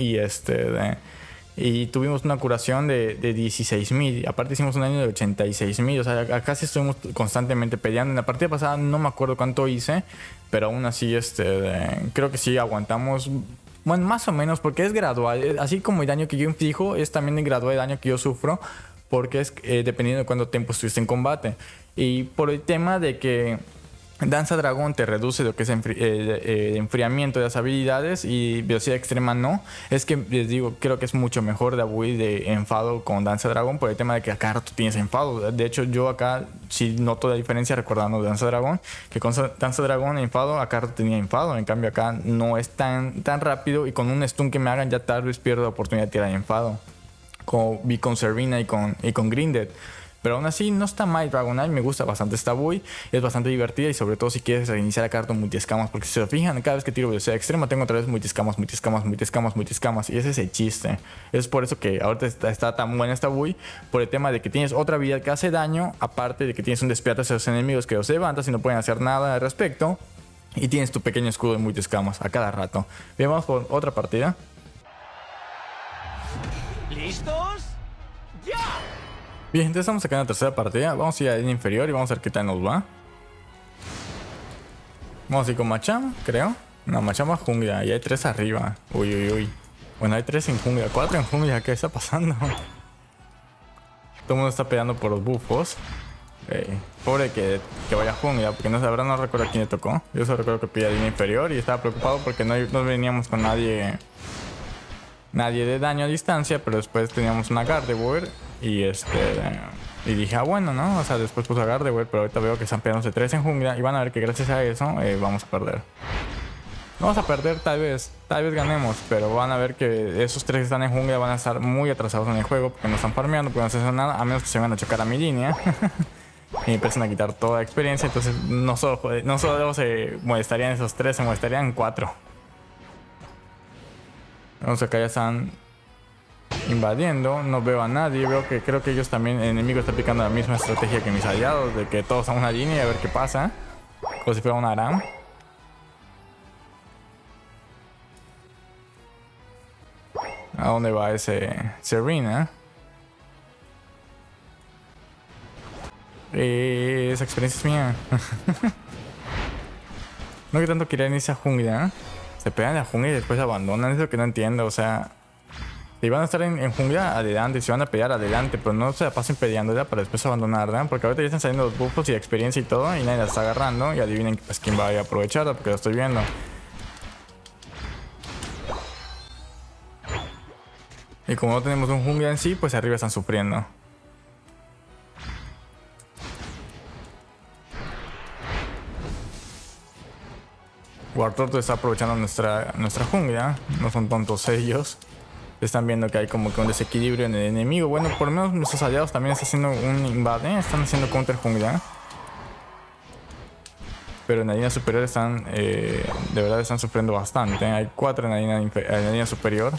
y tuvimos una curación de 16.000. Aparte hicimos un daño de 86.000. O sea, casi estuvimos constantemente peleando. En la partida pasada no me acuerdo cuánto hice, pero aún así creo que sí aguantamos. Bueno, más o menos, porque es gradual. Así como el daño que yo inflijo, es también el gradual de daño que yo sufro, porque es dependiendo de cuánto tiempo estuviste en combate. Y por el tema de que Danza Dragón te reduce lo que es enfriamiento de las habilidades y velocidad extrema no. Es que les digo, creo que es mucho mejor de Abui de enfado con Danza Dragón por el tema de que acá tú tienes enfado. De hecho, yo acá sí noto la diferencia recordando Danza Dragón, que con Danza Dragón enfado, acá tenía enfado. En cambio acá no es tan rápido y con un stun que me hagan ya tal vez pierdo la oportunidad de tirar enfado. Como vi con Serena y con Grinded. Pero aún así no está mal Dragonite, me gusta bastante esta Bui, es bastante divertida y sobre todo si quieres reiniciar la carta multiescamas, porque si se fijan, cada vez que tiro velocidad extrema tengo otra vez multiescamas y ese es el chiste. Es por eso que ahorita está tan buena esta Bui, por el tema de que tienes otra vida que hace daño, aparte de que tienes un despierte hacia los enemigos que los levantas y no pueden hacer nada al respecto, y tienes tu pequeño escudo de multiescamas a cada rato. Bien, vamos por otra partida. ¿Listos? ¡Ya! Bien, entonces estamos acá en la tercera partida. Vamos a ir a la línea inferior y vamos a ver qué tal nos va. Vamos a ir con Machamp, creo. No, Machamp va jungla y hay 3 arriba. Uy. Bueno, hay 3 en jungla, 4 en jungla. ¿Qué está pasando? Todo el mundo está peleando por los bufos. Pobre que vaya a jungla, porque no recuerdo a quién le tocó. Yo solo recuerdo que pide línea inferior y estaba preocupado porque no veníamos con nadie de daño a distancia, pero después teníamos una Gardevoir y y dije, bueno, ¿no? O sea, después puso a Gardevoir, pero ahorita veo que están peleándose 3 en jungla y van a ver que gracias a eso vamos a perder. Vamos a perder tal vez ganemos, pero van a ver que esos 3 que están en jungla van a estar muy atrasados en el juego porque no están farmeando, porque no están haciendo nada, a menos que se van a chocar a mi línea. Y empiezan a quitar toda la experiencia, entonces no solo se molestarían esos 3, se molestarían 4. Vamos, acá ya están invadiendo, no veo a nadie, creo que ellos también, el enemigo está aplicando la misma estrategia que mis aliados, de que todos a una línea y a ver qué pasa, como si fuera un ARAM. ¿A dónde va ese Serena? esa experiencia es mía. No que tanto querían irse a jungla, ¿eh? Se pegan en la jungla y después abandonan. Es lo que no entiendo, o sea... Si van a estar en jungla, adelante. Si van a pelear, adelante. Pero no se la pasen peleándola para después abandonarla. Porque ahorita ya están saliendo los buffos y experiencia y todo. Y nadie la está agarrando. Y adivinen pues quién va a aprovecharla, porque lo estoy viendo. Y como no tenemos un jungla en sí, pues arriba están sufriendo. Wartortle está aprovechando nuestra jungla. No son tontos ellos. Están viendo que hay como que un desequilibrio en el enemigo. Bueno, por lo menos nuestros aliados también están haciendo un invade. Están haciendo counter jungla. Pero en la línea superior están... de verdad están sufriendo bastante. Hay 4 en la línea superior.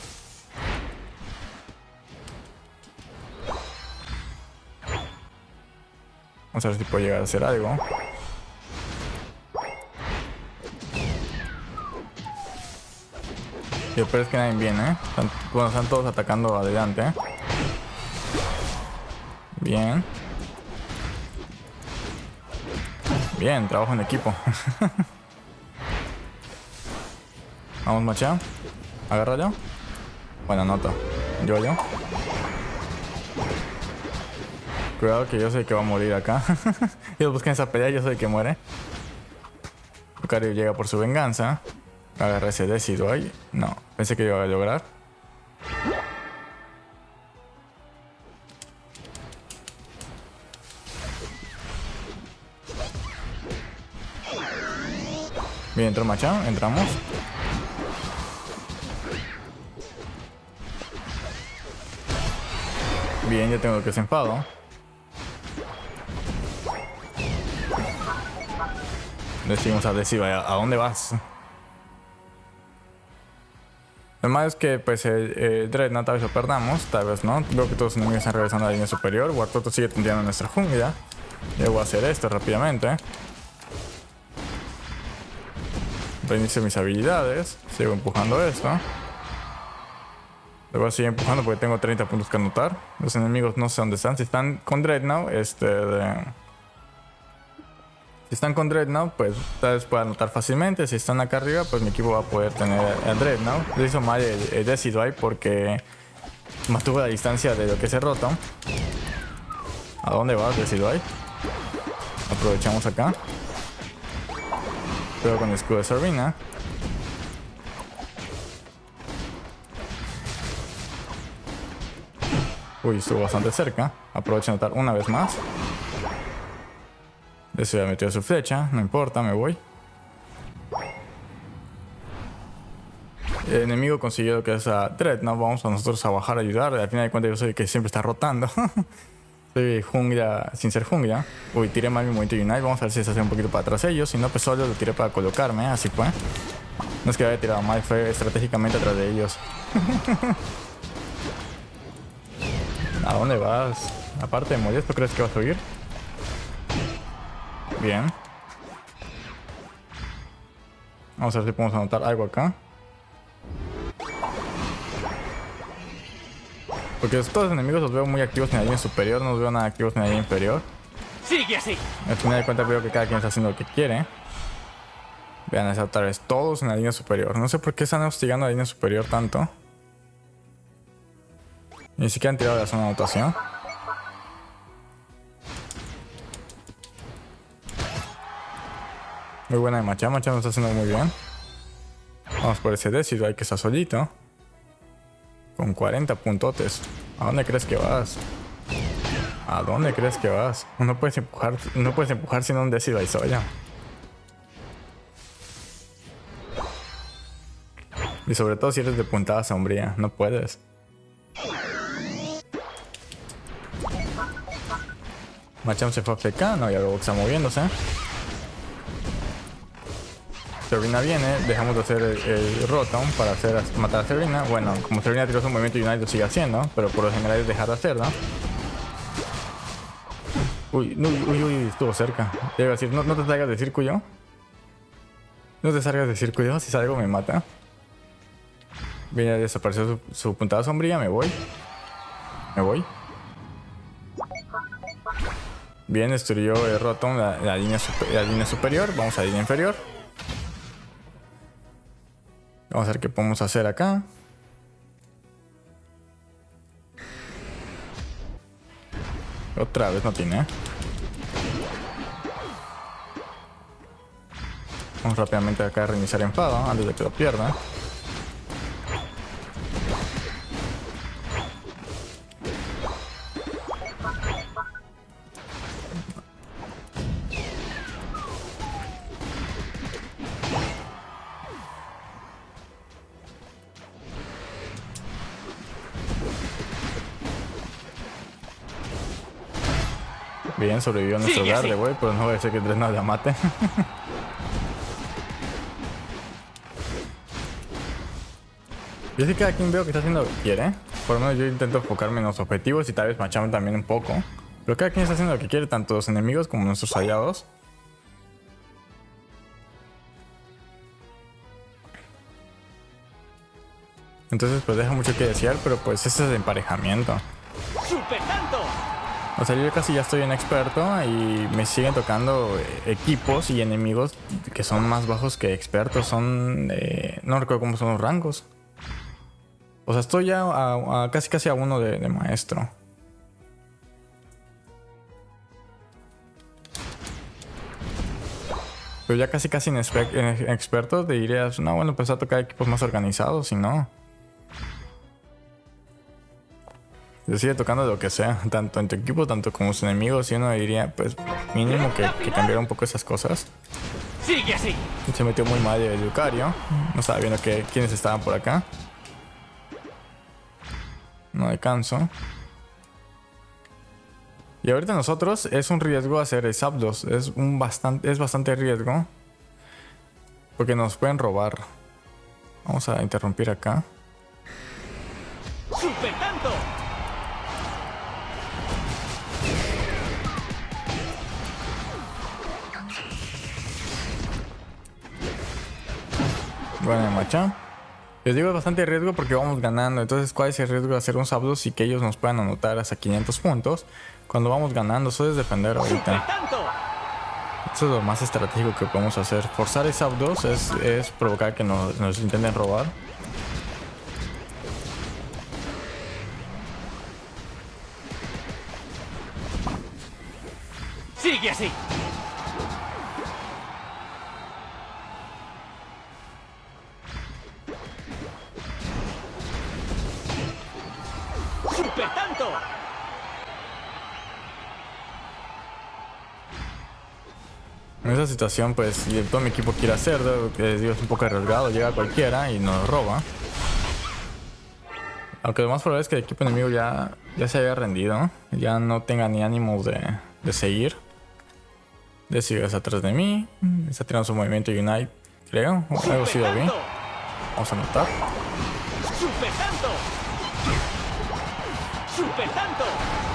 Vamos a ver si puedo llegar a hacer algo. Y el peor es que nadie viene, ¿eh? Están todos atacando adelante, ¿eh? Bien. Bien, trabajo en equipo. Vamos, macha. Agárralo. Buena nota. Yo. Cuidado que yo sé que va a morir acá. Ellos buscan esa pelea, yo sé que muere. Lucario llega por su venganza. Agarra ese Decidueye. No, pensé que iba a lograr. Bien, entró Machamp, entramos. Bien, ya tengo que se enfado. Decimos a Decidueye, ¿a dónde vas? Lo malo es que pues el Dreadnought tal vez lo perdamos, tal vez no. Veo que todos los enemigos están regresando a la línea superior. Wartortle sigue tendiendo nuestra jungla. Yo voy a hacer esto rápidamente. Reinicio mis habilidades. Sigo empujando esto. Luego sigo empujando porque tengo 30 puntos que anotar. Los enemigos no sé dónde están. Si están con Dreadnought, si están con Dreadnought, pues tal vez pueda anotar fácilmente. Si están acá arriba, pues mi equipo va a poder tener el Dreadnought. Le hizo mal el Decidueye porque mantuvo la distancia de lo que se roto. ¿A dónde vas, Decidueye? Aprovechamos acá. Pero con el escudo de Sabrina. Uy, estuvo bastante cerca. Aprovecho a anotar una vez más. Decidueye metió su flecha, no importa, me voy. El enemigo consiguió lo que es a Dreadnought. Vamos a nosotros a bajar a ayudar. Al final de cuentas yo soy el que siempre está rotando. Soy jungla sin ser jungla. Uy, tiré mal mi movimiento Unite. Vamos a ver si se hace un poquito para atrás ellos. Si no, pues solo lo tiré para colocarme, así fue. No es que haya tirado mal, fue estratégicamente atrás de ellos. ¿A dónde vas? Aparte de molesto, ¿crees que vas a huir? Bien. Vamos a ver si podemos anotar algo acá. Porque todos los enemigos los veo muy activos en la línea superior. No los veo nada activos en la línea inferior. Sigue así. Al final de cuentas veo que cada quien está haciendo lo que quiere. Vean, es otra vez todos en la línea superior. No sé por qué están hostigando a la línea superior tanto. Ni siquiera han tirado de la zona de anotación. Muy buena de Machamp. Machamp lo está haciendo muy bien. Vamos por ese Decidueye que está solito. Con 40 puntotes. ¿A dónde crees que vas? ¿A dónde crees que vas? No puedes empujar sin un Decidueye sola. Y sobre todo si eres de puntada sombría. No puedes. Machamp se fue a FK. No, ya luego está moviéndose. Sabrina viene, dejamos de hacer el Rotom para matar a Sabrina. Bueno, como Sabrina tiró su movimiento Unite lo sigue haciendo, pero por lo general es dejar de hacerlo. Uy, estuvo cerca. Te iba a decir, no te salgas de círculo. No te salgas de círculo, si salgo me mata. Bien, ya desapareció su puntada sombría, me voy. Bien, destruyó Rotom la línea superior. Vamos a la línea inferior. Vamos a ver qué podemos hacer acá. Otra vez no tiene. Vamos rápidamente acá a reiniciar enfado antes de que lo pierda. Bien, sobrevivió nuestro guardia, güey, pero no voy a decir que el Dreadnought la mate. Yo sí que cada quien veo que está haciendo lo que quiere. Por lo menos yo intento enfocarme en los objetivos y tal vez macharme también un poco. Pero cada quien está haciendo lo que quiere, tanto los enemigos como nuestros aliados. Entonces pues deja mucho que desear, pero pues ese es el emparejamiento. ¡Super tanto! O sea, yo casi ya estoy en experto y me siguen tocando equipos y enemigos que son más bajos que expertos. Son... no recuerdo cómo son los rangos. O sea, estoy ya casi a uno de maestro. Pero ya casi en experto te dirías, no, bueno, pues a tocar equipos más organizados, si no. Se sigue tocando lo que sea, tanto en tu equipo, tanto como sus enemigos, y uno diría, pues mínimo que cambiara un poco esas cosas. Sigue así. Se metió muy mal el Lucario. No estaba viendo quiénes estaban por acá. No descanso. Y ahorita nosotros es un riesgo hacer el Zapdos. Es bastante riesgo. Porque nos pueden robar. Vamos a interrumpir acá. ¡Super tanto! Bueno, macha. Les digo, es bastante riesgo porque vamos ganando. Entonces, ¿cuál es el riesgo de hacer un Zapdos y que ellos nos puedan anotar hasta 500 puntos? Cuando vamos ganando, eso es defender ahorita. Eso es lo más estratégico que podemos hacer. Forzar el Zapdos es provocar que nos intenten robar. Sigue así. ¡Super tanto! En esa situación, pues, todo mi equipo quiere hacerlo, que les digo, es un poco arriesgado, llega cualquiera y nos roba. Aunque lo más probable es que el equipo enemigo ya se haya rendido, ya no tenga ni ánimos de seguir. Decides atrás de mí, está tirando su movimiento Unite, creo, o algo así lo vi. Vamos a anotar. ¡Super tanto! ¡Super tanto!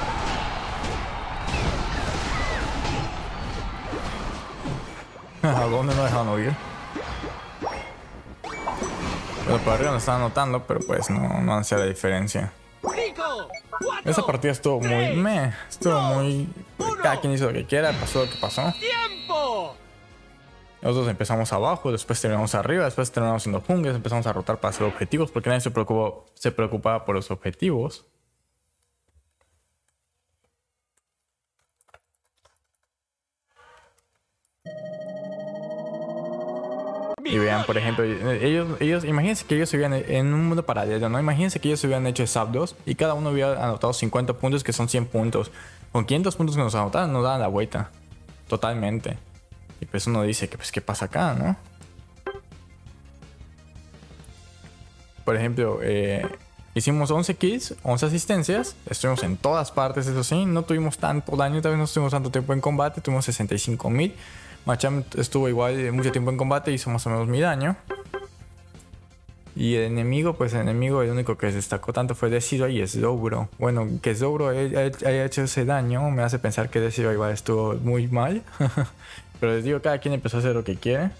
¿A dónde no dejaron huir? Pero por arriba nos están anotando, pero pues no hacía la diferencia. 5, 4, Esa partida estuvo muy meh. Estuvo muy... Cada quien hizo lo que quiera, pasó lo que pasó. ¡Tiempo! Nosotros empezamos abajo, después terminamos arriba, después terminamos haciendo jungles, empezamos a rotar para hacer objetivos, porque nadie se preocupaba por los objetivos. Y vean, por ejemplo, ellos imagínense que ellos se hubieran en un mundo paralelo, ¿no? Imagínense que ellos se hubieran hecho Zapdos y cada uno hubiera anotado 50 puntos, que son 100 puntos. Con 500 puntos que nos anotaron, nos daban la vuelta. Totalmente. Y pues uno dice que, pues, ¿qué pasa acá, no? Por ejemplo, hicimos 11 kills, 11 asistencias. Estuvimos en todas partes, eso sí. No tuvimos tanto daño, tal vez no estuvimos tanto tiempo en combate. Tuvimos 65,000. Machamp estuvo igual mucho tiempo en combate, hizo más o menos mi daño. Y el enemigo, pues el único que se destacó tanto fue Decidueye y Slowbro. Bueno, que Slowbro haya hecho ese daño me hace pensar que Decidueye igual estuvo muy mal. Pero les digo, cada quien empezó a hacer lo que quiere.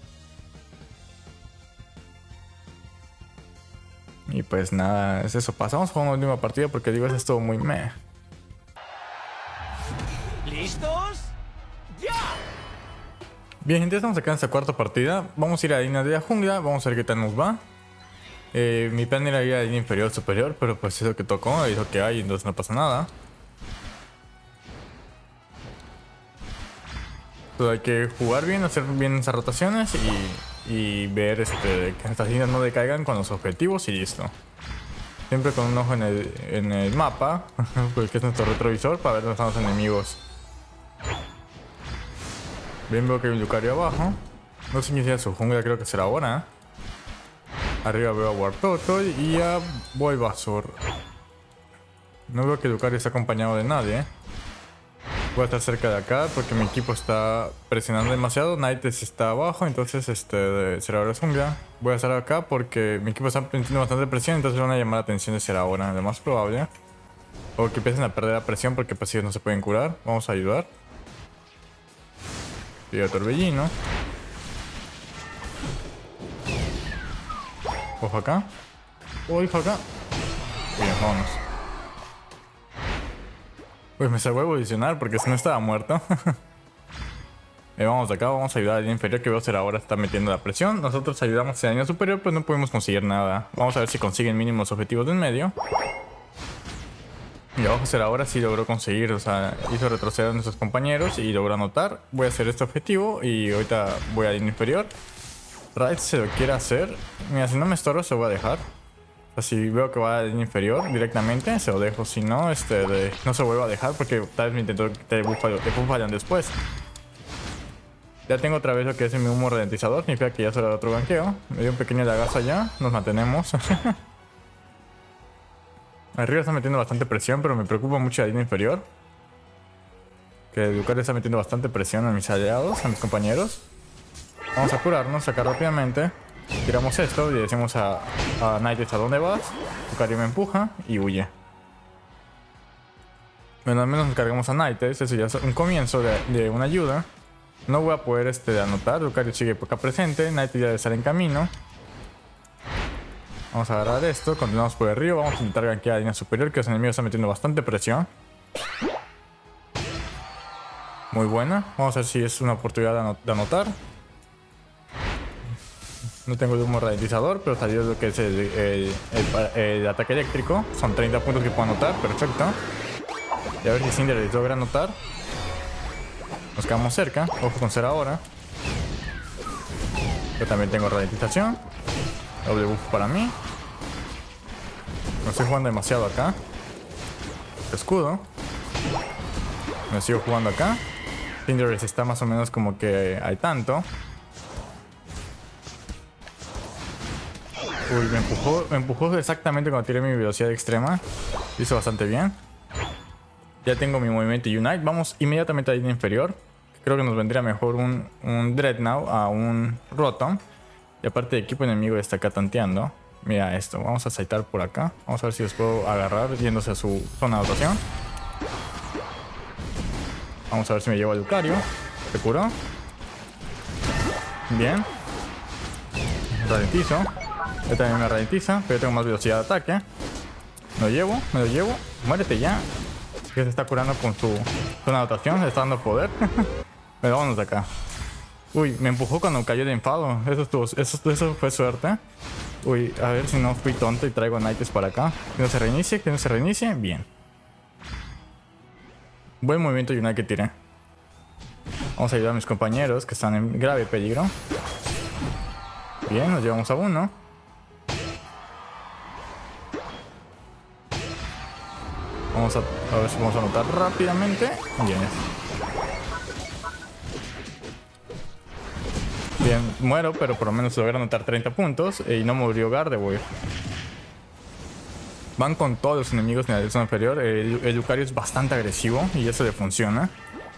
Y pues nada, es eso. Pasamos a una última partida porque digo, eso estuvo muy meh. ¿Listos? ¡Ya! Bien, gente, estamos acá en esta cuarta partida. Vamos a ir a la línea de la jungla, vamos a ver qué tal nos va. Mi plan era ir a la línea inferior superior, pero pues es lo que tocó, es lo que hay, entonces no pasa nada. Entonces hay que jugar bien, hacer bien esas rotaciones y ver que estas líneas no decaigan con los objetivos y listo. Siempre con un ojo en el mapa, porque es nuestro retrovisor, para ver dónde están los enemigos. Bien, veo que hay un Lucario abajo. No sé quién sea su jungla, creo que será ahora. Arriba veo a Wartortle y a Bulbasaur. No veo que Lucario esté acompañado de nadie. Voy a estar cerca de acá porque mi equipo está presionando demasiado. Nightes está abajo, entonces será ahora jungla. Voy a estar acá porque mi equipo está metiendo bastante presión, entonces van a llamar la atención de ser ahora, lo más probable. O que empiecen a perder la presión porque pues ellos no se pueden curar. Vamos a ayudar. Pido torbellino. Ojo acá. Ojo acá. Bien, vámonos. Pues me salvó a evolucionar porque si no estaba muerto. Vamos de acá, vamos a ayudar al línea inferior que veo ser ahora está metiendo la presión. Nosotros ayudamos a la línea superior, pero no podemos conseguir nada. Vamos a ver si consiguen mínimos objetivos del medio. Y abajo será ahora sí logró conseguir, o sea, hizo retroceder a nuestros compañeros y logró anotar. Voy a hacer este objetivo y ahorita voy a la línea inferior. Raid se lo quiere hacer. Mira, si no me estorbo se lo voy a dejar. O sea, si veo que va a la línea inferior directamente, se lo dejo. Si no, no se lo vuelvo a dejar porque tal vez me intentó te fallan después. Ya tengo otra vez lo que es mi humo ralentizador. Significa que ya será otro ganqueo. Me dio un pequeño lagazo allá. Nos mantenemos. Arriba está metiendo bastante presión, pero me preocupa mucho la línea inferior. Que Lucario está metiendo bastante presión a mis aliados, a mis compañeros. Vamos a curarnos acá rápidamente. Tiramos esto y le decimos a Nightes a dónde vas. Lucario me empuja y huye. Bueno, al menos nos cargamos a Nightes. Eso ya es un comienzo de una ayuda. No voy a poder anotar. Lucario sigue por acá presente. Nightes ya debe estar en camino. Vamos a agarrar esto, continuamos por el río, vamos a intentar gankear la línea superior, que los enemigos están metiendo bastante presión. Muy buena, vamos a ver si es una oportunidad de anotar. No tengo el humo ralentizador, pero salió lo que es el ataque eléctrico. Son 30 puntos que puedo anotar, perfecto. Y a ver si Cinderace logra anotar. Nos quedamos cerca, ojo con ser ahora. Yo también tengo ralentización. Doble buff para mí. Me estoy jugando demasiado acá. Escudo. Me sigo jugando acá. Cinderace está más o menos como que hay tanto. Uy, me empujó exactamente cuando tiré mi velocidad extrema. Hizo bastante bien. Ya tengo mi movimiento Unite. Vamos inmediatamente a la línea inferior. Creo que nos vendría mejor un Dreadnought a un Rotom. Y aparte el equipo enemigo está acá tanteando. Mira esto, vamos a saltar por acá. Vamos a ver si los puedo agarrar yéndose a su zona de rotación. Vamos a ver si me llevo a Lucario. Se curó. Bien. Ralentizo. Él también me ralentiza, pero yo tengo más velocidad de ataque. Me lo llevo. Muérete ya. Que se está curando con su zona de rotación. Le está dando poder. Pero vámonos de acá. Uy, me empujó cuando cayó de enfado. Eso fue suerte. Uy, a ver si no fui tonto y traigo a Nightes para acá. Que no se reinicie, Bien. Buen movimiento Unite que tiré. Vamos a ayudar a mis compañeros que están en grave peligro. Bien, nos llevamos a uno. Vamos a ver si vamos a anotar rápidamente. Bien. Bien, muero, pero por lo menos logré anotar 30 puntos y no murió Gardevoir. Van con todos los enemigos en la zona inferior. El Lucario es bastante agresivo y eso le funciona.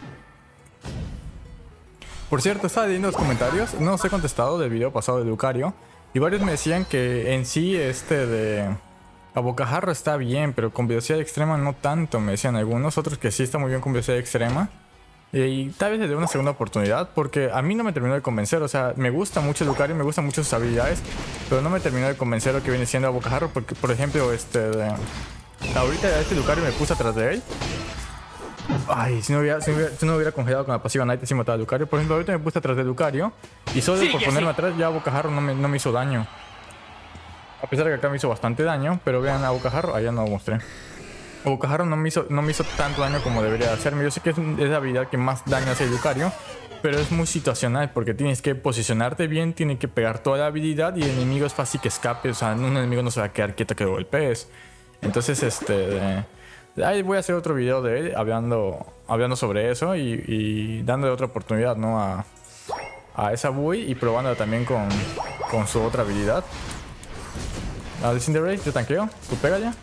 Por cierto, estaba leyendo los comentarios. No os he contestado del video pasado de Lucario. Y varios me decían que en sí de a bocajarro está bien, pero con velocidad extrema no tanto, me decían algunos. Otros que sí está muy bien con velocidad extrema. Y tal vez le dé una segunda oportunidad, porque a mí no me terminó de convencer. O sea, me gusta mucho Lucario, me gustan mucho sus habilidades, pero no me terminó de convencer lo que viene siendo a bocajarro. Porque, por ejemplo, ahorita Lucario me puse atrás de él Ay, si no hubiera congelado con la pasiva Night y mataba a Lucario. Por ejemplo, ahorita me puse atrás de Lucario y solo por ponerme atrás ya Bocajarro no me hizo daño. A pesar de que acá me hizo bastante daño, pero vean a Bocajarro, allá no lo mostré. Bocajarro no me hizo tanto daño como debería hacerme. Yo sé que es la habilidad que más daño hace Lucario, pero es muy situacional porque tienes que posicionarte bien, tienes que pegar toda la habilidad y el enemigo es fácil que escape. O sea, un enemigo no se va a quedar quieto que lo golpees. Entonces, ahí voy a hacer otro video de él hablando sobre eso y dándole otra oportunidad, ¿no? a esa Bui y probándola también con su otra habilidad. A Cinderace, yo tanqueo. Tú pega ya.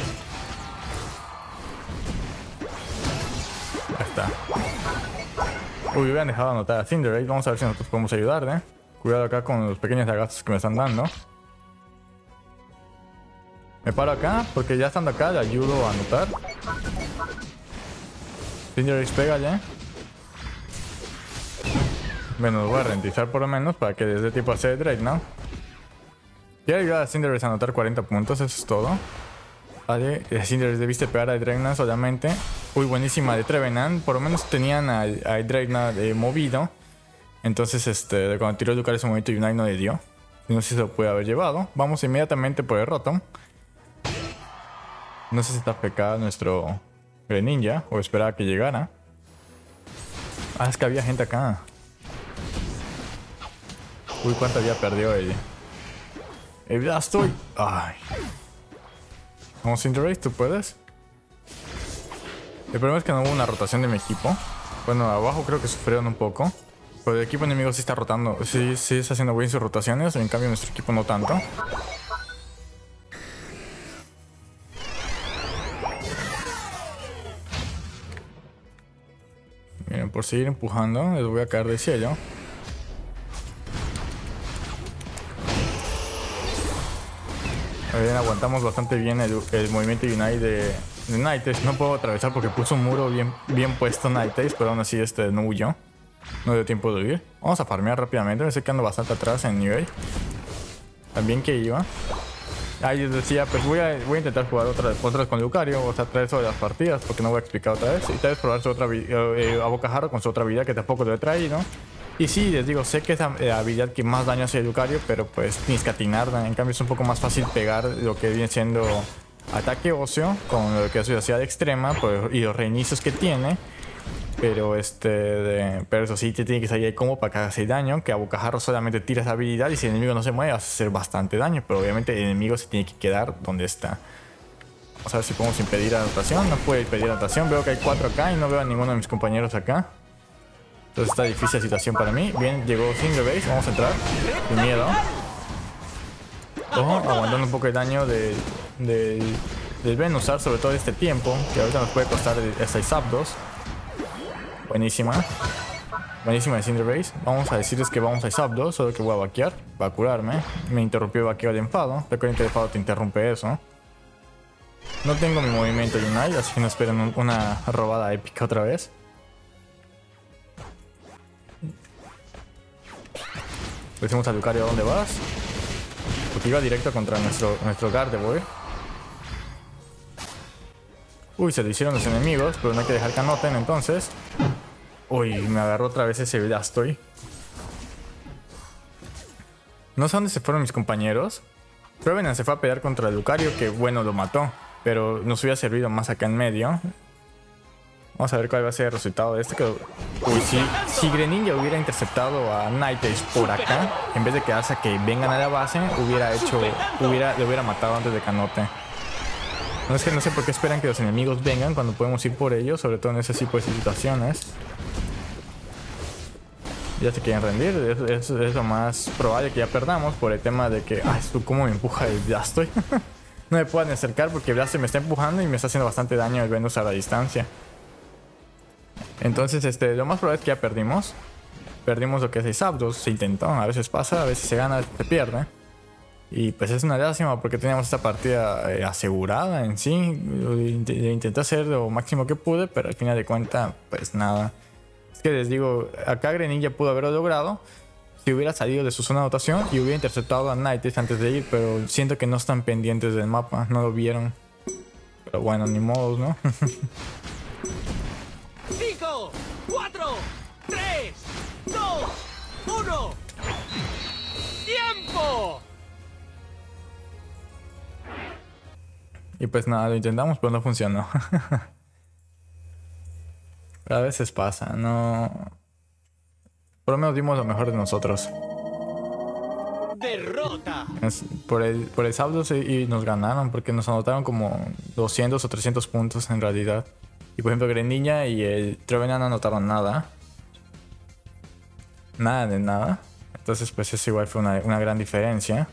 Ahí está. Uy, me hubieran dejado anotar a Cinderace. Vamos a ver si nosotros podemos ayudarle. Cuidado acá con los pequeños lagartos que me están dando. Me paro acá porque ya estando acá le ayudo a anotar. Cinderace pega ya. Bueno, lo voy a ralentizar por lo menos para que les dé tiempo a hacer Drake, ¿no? Quiero ayudar a Cinderace a anotar 40 puntos, eso es todo. Vale, Cinderace debiste pegar a Dreadnought solamente. Uy, buenísima de Trevenant. Por lo menos tenían a Dreadnought movido. Entonces, cuando tiró Lucario ese momento Unite no le dio. No sé si se lo puede haber llevado. Vamos inmediatamente por el Rotom. No sé si está pecado nuestro Greninja o esperaba que llegara. Ah, es que había gente acá. Uy, cuánto había perdido el Blastoise. Ay. Vamos, Cinderace, ¿tú puedes? El problema es que no hubo una rotación de mi equipo. Bueno, abajo creo que sufrieron un poco. Pero el equipo enemigo sí está rotando. Sí está haciendo bien sus rotaciones. En cambio nuestro equipo no tanto. Miren, por seguir empujando les voy a caer de cielo. Bien, aguantamos bastante bien el movimiento Unite de Ninetales. No puedo atravesar porque puso un muro bien puesto Ninetales, pero aún así no huyó. No dio tiempo de huir. Vamos a farmear rápidamente, me estoy quedando bastante atrás en nivel. También que iba. Ahí les decía, pues voy a intentar jugar otras con Lucario, o sea, traer sobre las partidas, porque no voy a explicar otra vez. Y tal vez probar a Bocajarro con su otra habilidad que tampoco lo he traído. Y sí, les digo, sé que es la habilidad que más daño hace Lucario, pero pues tienes que atinarla. En cambio es un poco más fácil pegar lo que viene siendo ataque óseo con lo que es su velocidad extrema y los reinicios que tiene. Pero pero eso sí, te tiene que salir como para que haga daño. Que a Bocajarro solamente tira esa habilidad y si el enemigo no se mueve vas a hacer bastante daño. Pero obviamente el enemigo se tiene que quedar donde está. Vamos a ver si podemos impedir la anotación. No puede impedir la anotación. Veo que hay 4 acá y no veo a ninguno de mis compañeros acá. Entonces está difícil la situación para mí. Bien, llegó Cinderace. Vamos a entrar. Sin miedo. Ojo, aguantando un poco el daño del Venusaur, sobre todo este tiempo. Que ahorita nos puede costar el 6 Zapdos. Buenísima. Buenísima de Cinderace. Vamos a decirles que vamos a Zapdos, solo que voy a vaquear. Va a curarme. Me interrumpió el vaqueo de enfado. Recuerden que el enfado te interrumpe eso. No tengo mi movimiento Unite, así que no esperen una robada épica otra vez. Le decimos a Lucario, ¿a dónde vas? Porque iba directo contra nuestro Gardevoir. Uy, se lo hicieron los enemigos, pero no hay que dejar que anoten entonces. Uy, me agarró otra vez ese Blastoise. No sé dónde se fueron mis compañeros. Trevenant se fue a pelear contra Lucario, que bueno, lo mató. Pero nos hubiera servido más acá en medio. Vamos a ver cuál va a ser el resultado de este. Uy, si Greninja hubiera interceptado a Ninetales por acá, en vez de quedarse a que vengan a la base, le hubiera matado antes de que anote. No sé por qué esperan que los enemigos vengan cuando podemos ir por ellos, sobre todo en ese tipo de situaciones. Ya se quieren rendir, es lo más probable que ya perdamos por el tema de que... Ay, esto cómo me empuja el Blastoise. No me puedan acercar porque el Blastoise me está empujando y me está haciendo bastante daño el Venus a la distancia. Entonces, lo más probable es que ya perdimos. Perdimos lo que es el Zapdos, se intentó, a veces pasa, a veces se gana, se pierde. Y pues es una lástima porque teníamos esta partida asegurada en sí. Intenté hacer lo máximo que pude, pero al final de cuentas, pues nada. Es que les digo, acá Greninja pudo haberlo logrado si hubiera salido de su zona de anotación y hubiera interceptado a Ninetales antes de ir, pero siento que no están pendientes del mapa, no lo vieron. Pero bueno, ni modo, ¿no? Y pues nada, lo intentamos, pero no funcionó. Pero a veces pasa, no... Por lo menos dimos lo mejor de nosotros. Derrota. Por el saldo y nos ganaron, porque nos anotaron como 200 o 300 puntos en realidad. Y por ejemplo, Greninja y el Trevenant no anotaron nada. Nada de nada. Entonces pues eso igual fue una gran diferencia.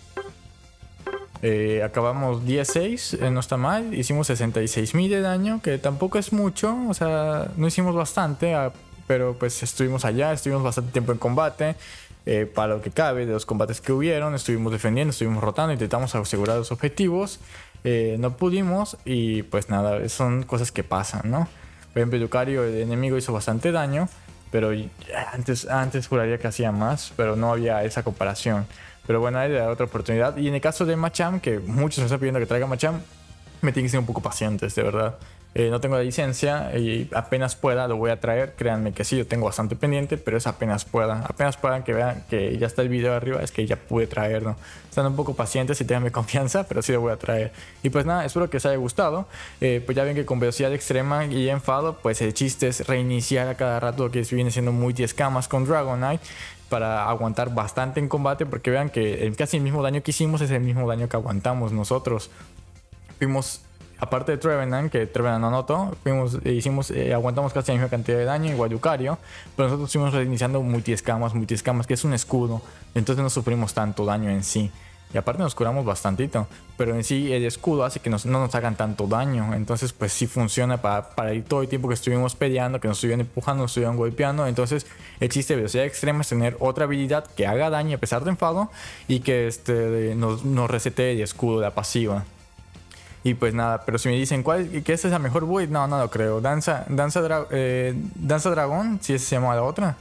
Acabamos 10-6, no está mal. Hicimos 66.000 de daño, que tampoco es mucho. O sea, no hicimos bastante, pero pues estuvimos allá, estuvimos bastante tiempo en combate. Para lo que cabe de los combates que hubieron, estuvimos defendiendo, estuvimos rotando, intentamos asegurar los objetivos. No pudimos y pues nada, son cosas que pasan, ¿no? Por ejemplo, Lucario, el enemigo, hizo bastante daño, pero antes juraría que hacía más, pero no había esa comparación. Pero bueno, hay otra oportunidad. Y en el caso de Machamp, que muchos me están pidiendo que traiga Machamp, me tienen que ser un poco pacientes, de verdad. No tengo la licencia y apenas pueda lo voy a traer. Créanme que sí, yo tengo bastante pendiente, pero es apenas pueda. Apenas puedan que vean que ya está el video arriba, es que ya pude traerlo. Están un poco pacientes y tenganme confianza, pero sí lo voy a traer. Y pues nada, espero que les haya gustado. Pues ya ven que con velocidad extrema y enfado, pues el chiste es reiniciar a cada rato, que viene siendo muy 10 camas con Dragonite, para aguantar bastante en combate, porque vean que casi el mismo daño que hicimos es el mismo daño que aguantamos nosotros. Fuimos... Aparte de Trevenant, que Trevenant no anotó, aguantamos casi la misma cantidad de daño, igual Lucario, pero nosotros fuimos reiniciando multiescamas, que es un escudo, entonces no sufrimos tanto daño en sí. Y aparte nos curamos bastantito, pero en sí el escudo hace que no nos hagan tanto daño, entonces pues sí funciona para ir todo el tiempo que estuvimos peleando, que nos estuvieron empujando, nos estuvieron golpeando. Entonces el chiste de velocidad extrema es tener otra habilidad que haga daño a pesar de enfado y que nos resetee el escudo, la pasiva. Y pues nada, pero si me dicen que esta es la mejor build, no lo creo. Danza Dragón, si se llama la otra,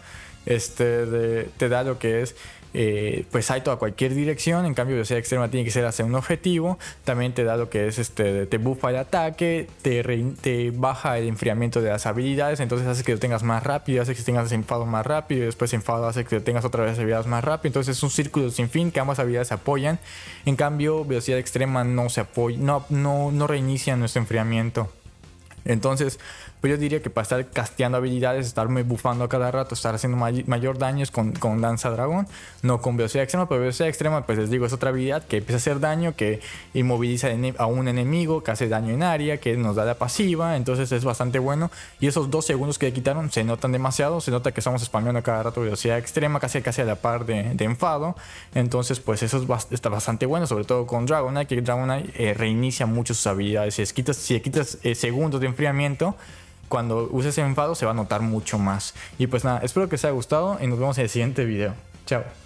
te da lo que es pues salto a cualquier dirección. En cambio, velocidad extrema tiene que ser hacia un objetivo. También te da lo que es te buffa el ataque, te baja el enfriamiento de las habilidades, entonces hace que lo tengas más rápido, hace que tengas enfado más rápido, y después enfado hace que tengas otra vez habilidades más rápido. Entonces es un círculo sin fin que ambas habilidades se apoyan. En cambio, velocidad extrema no se apoya, no reinicia nuestro enfriamiento. Entonces, pues yo diría que para estar casteando habilidades, estarme bufando a cada rato, estar haciendo mayor daños con Danza Dragón, no con velocidad extrema. Pero velocidad extrema, pues les digo, es otra habilidad que empieza a hacer daño, que inmoviliza a un enemigo, que hace daño en área, que nos da la pasiva. Entonces es bastante bueno. Y esos 2 segundos que le quitaron se notan demasiado. Se nota que estamos spameando a cada rato velocidad extrema, casi a la par de enfado. Entonces pues eso está bastante bueno, sobre todo con Dragonite, que Dragonite reinicia mucho sus habilidades. Si le quitas segundos de enfriamiento, cuando uses enfado se va a notar mucho más. Y pues nada, espero que os haya gustado y nos vemos en el siguiente video. Chao.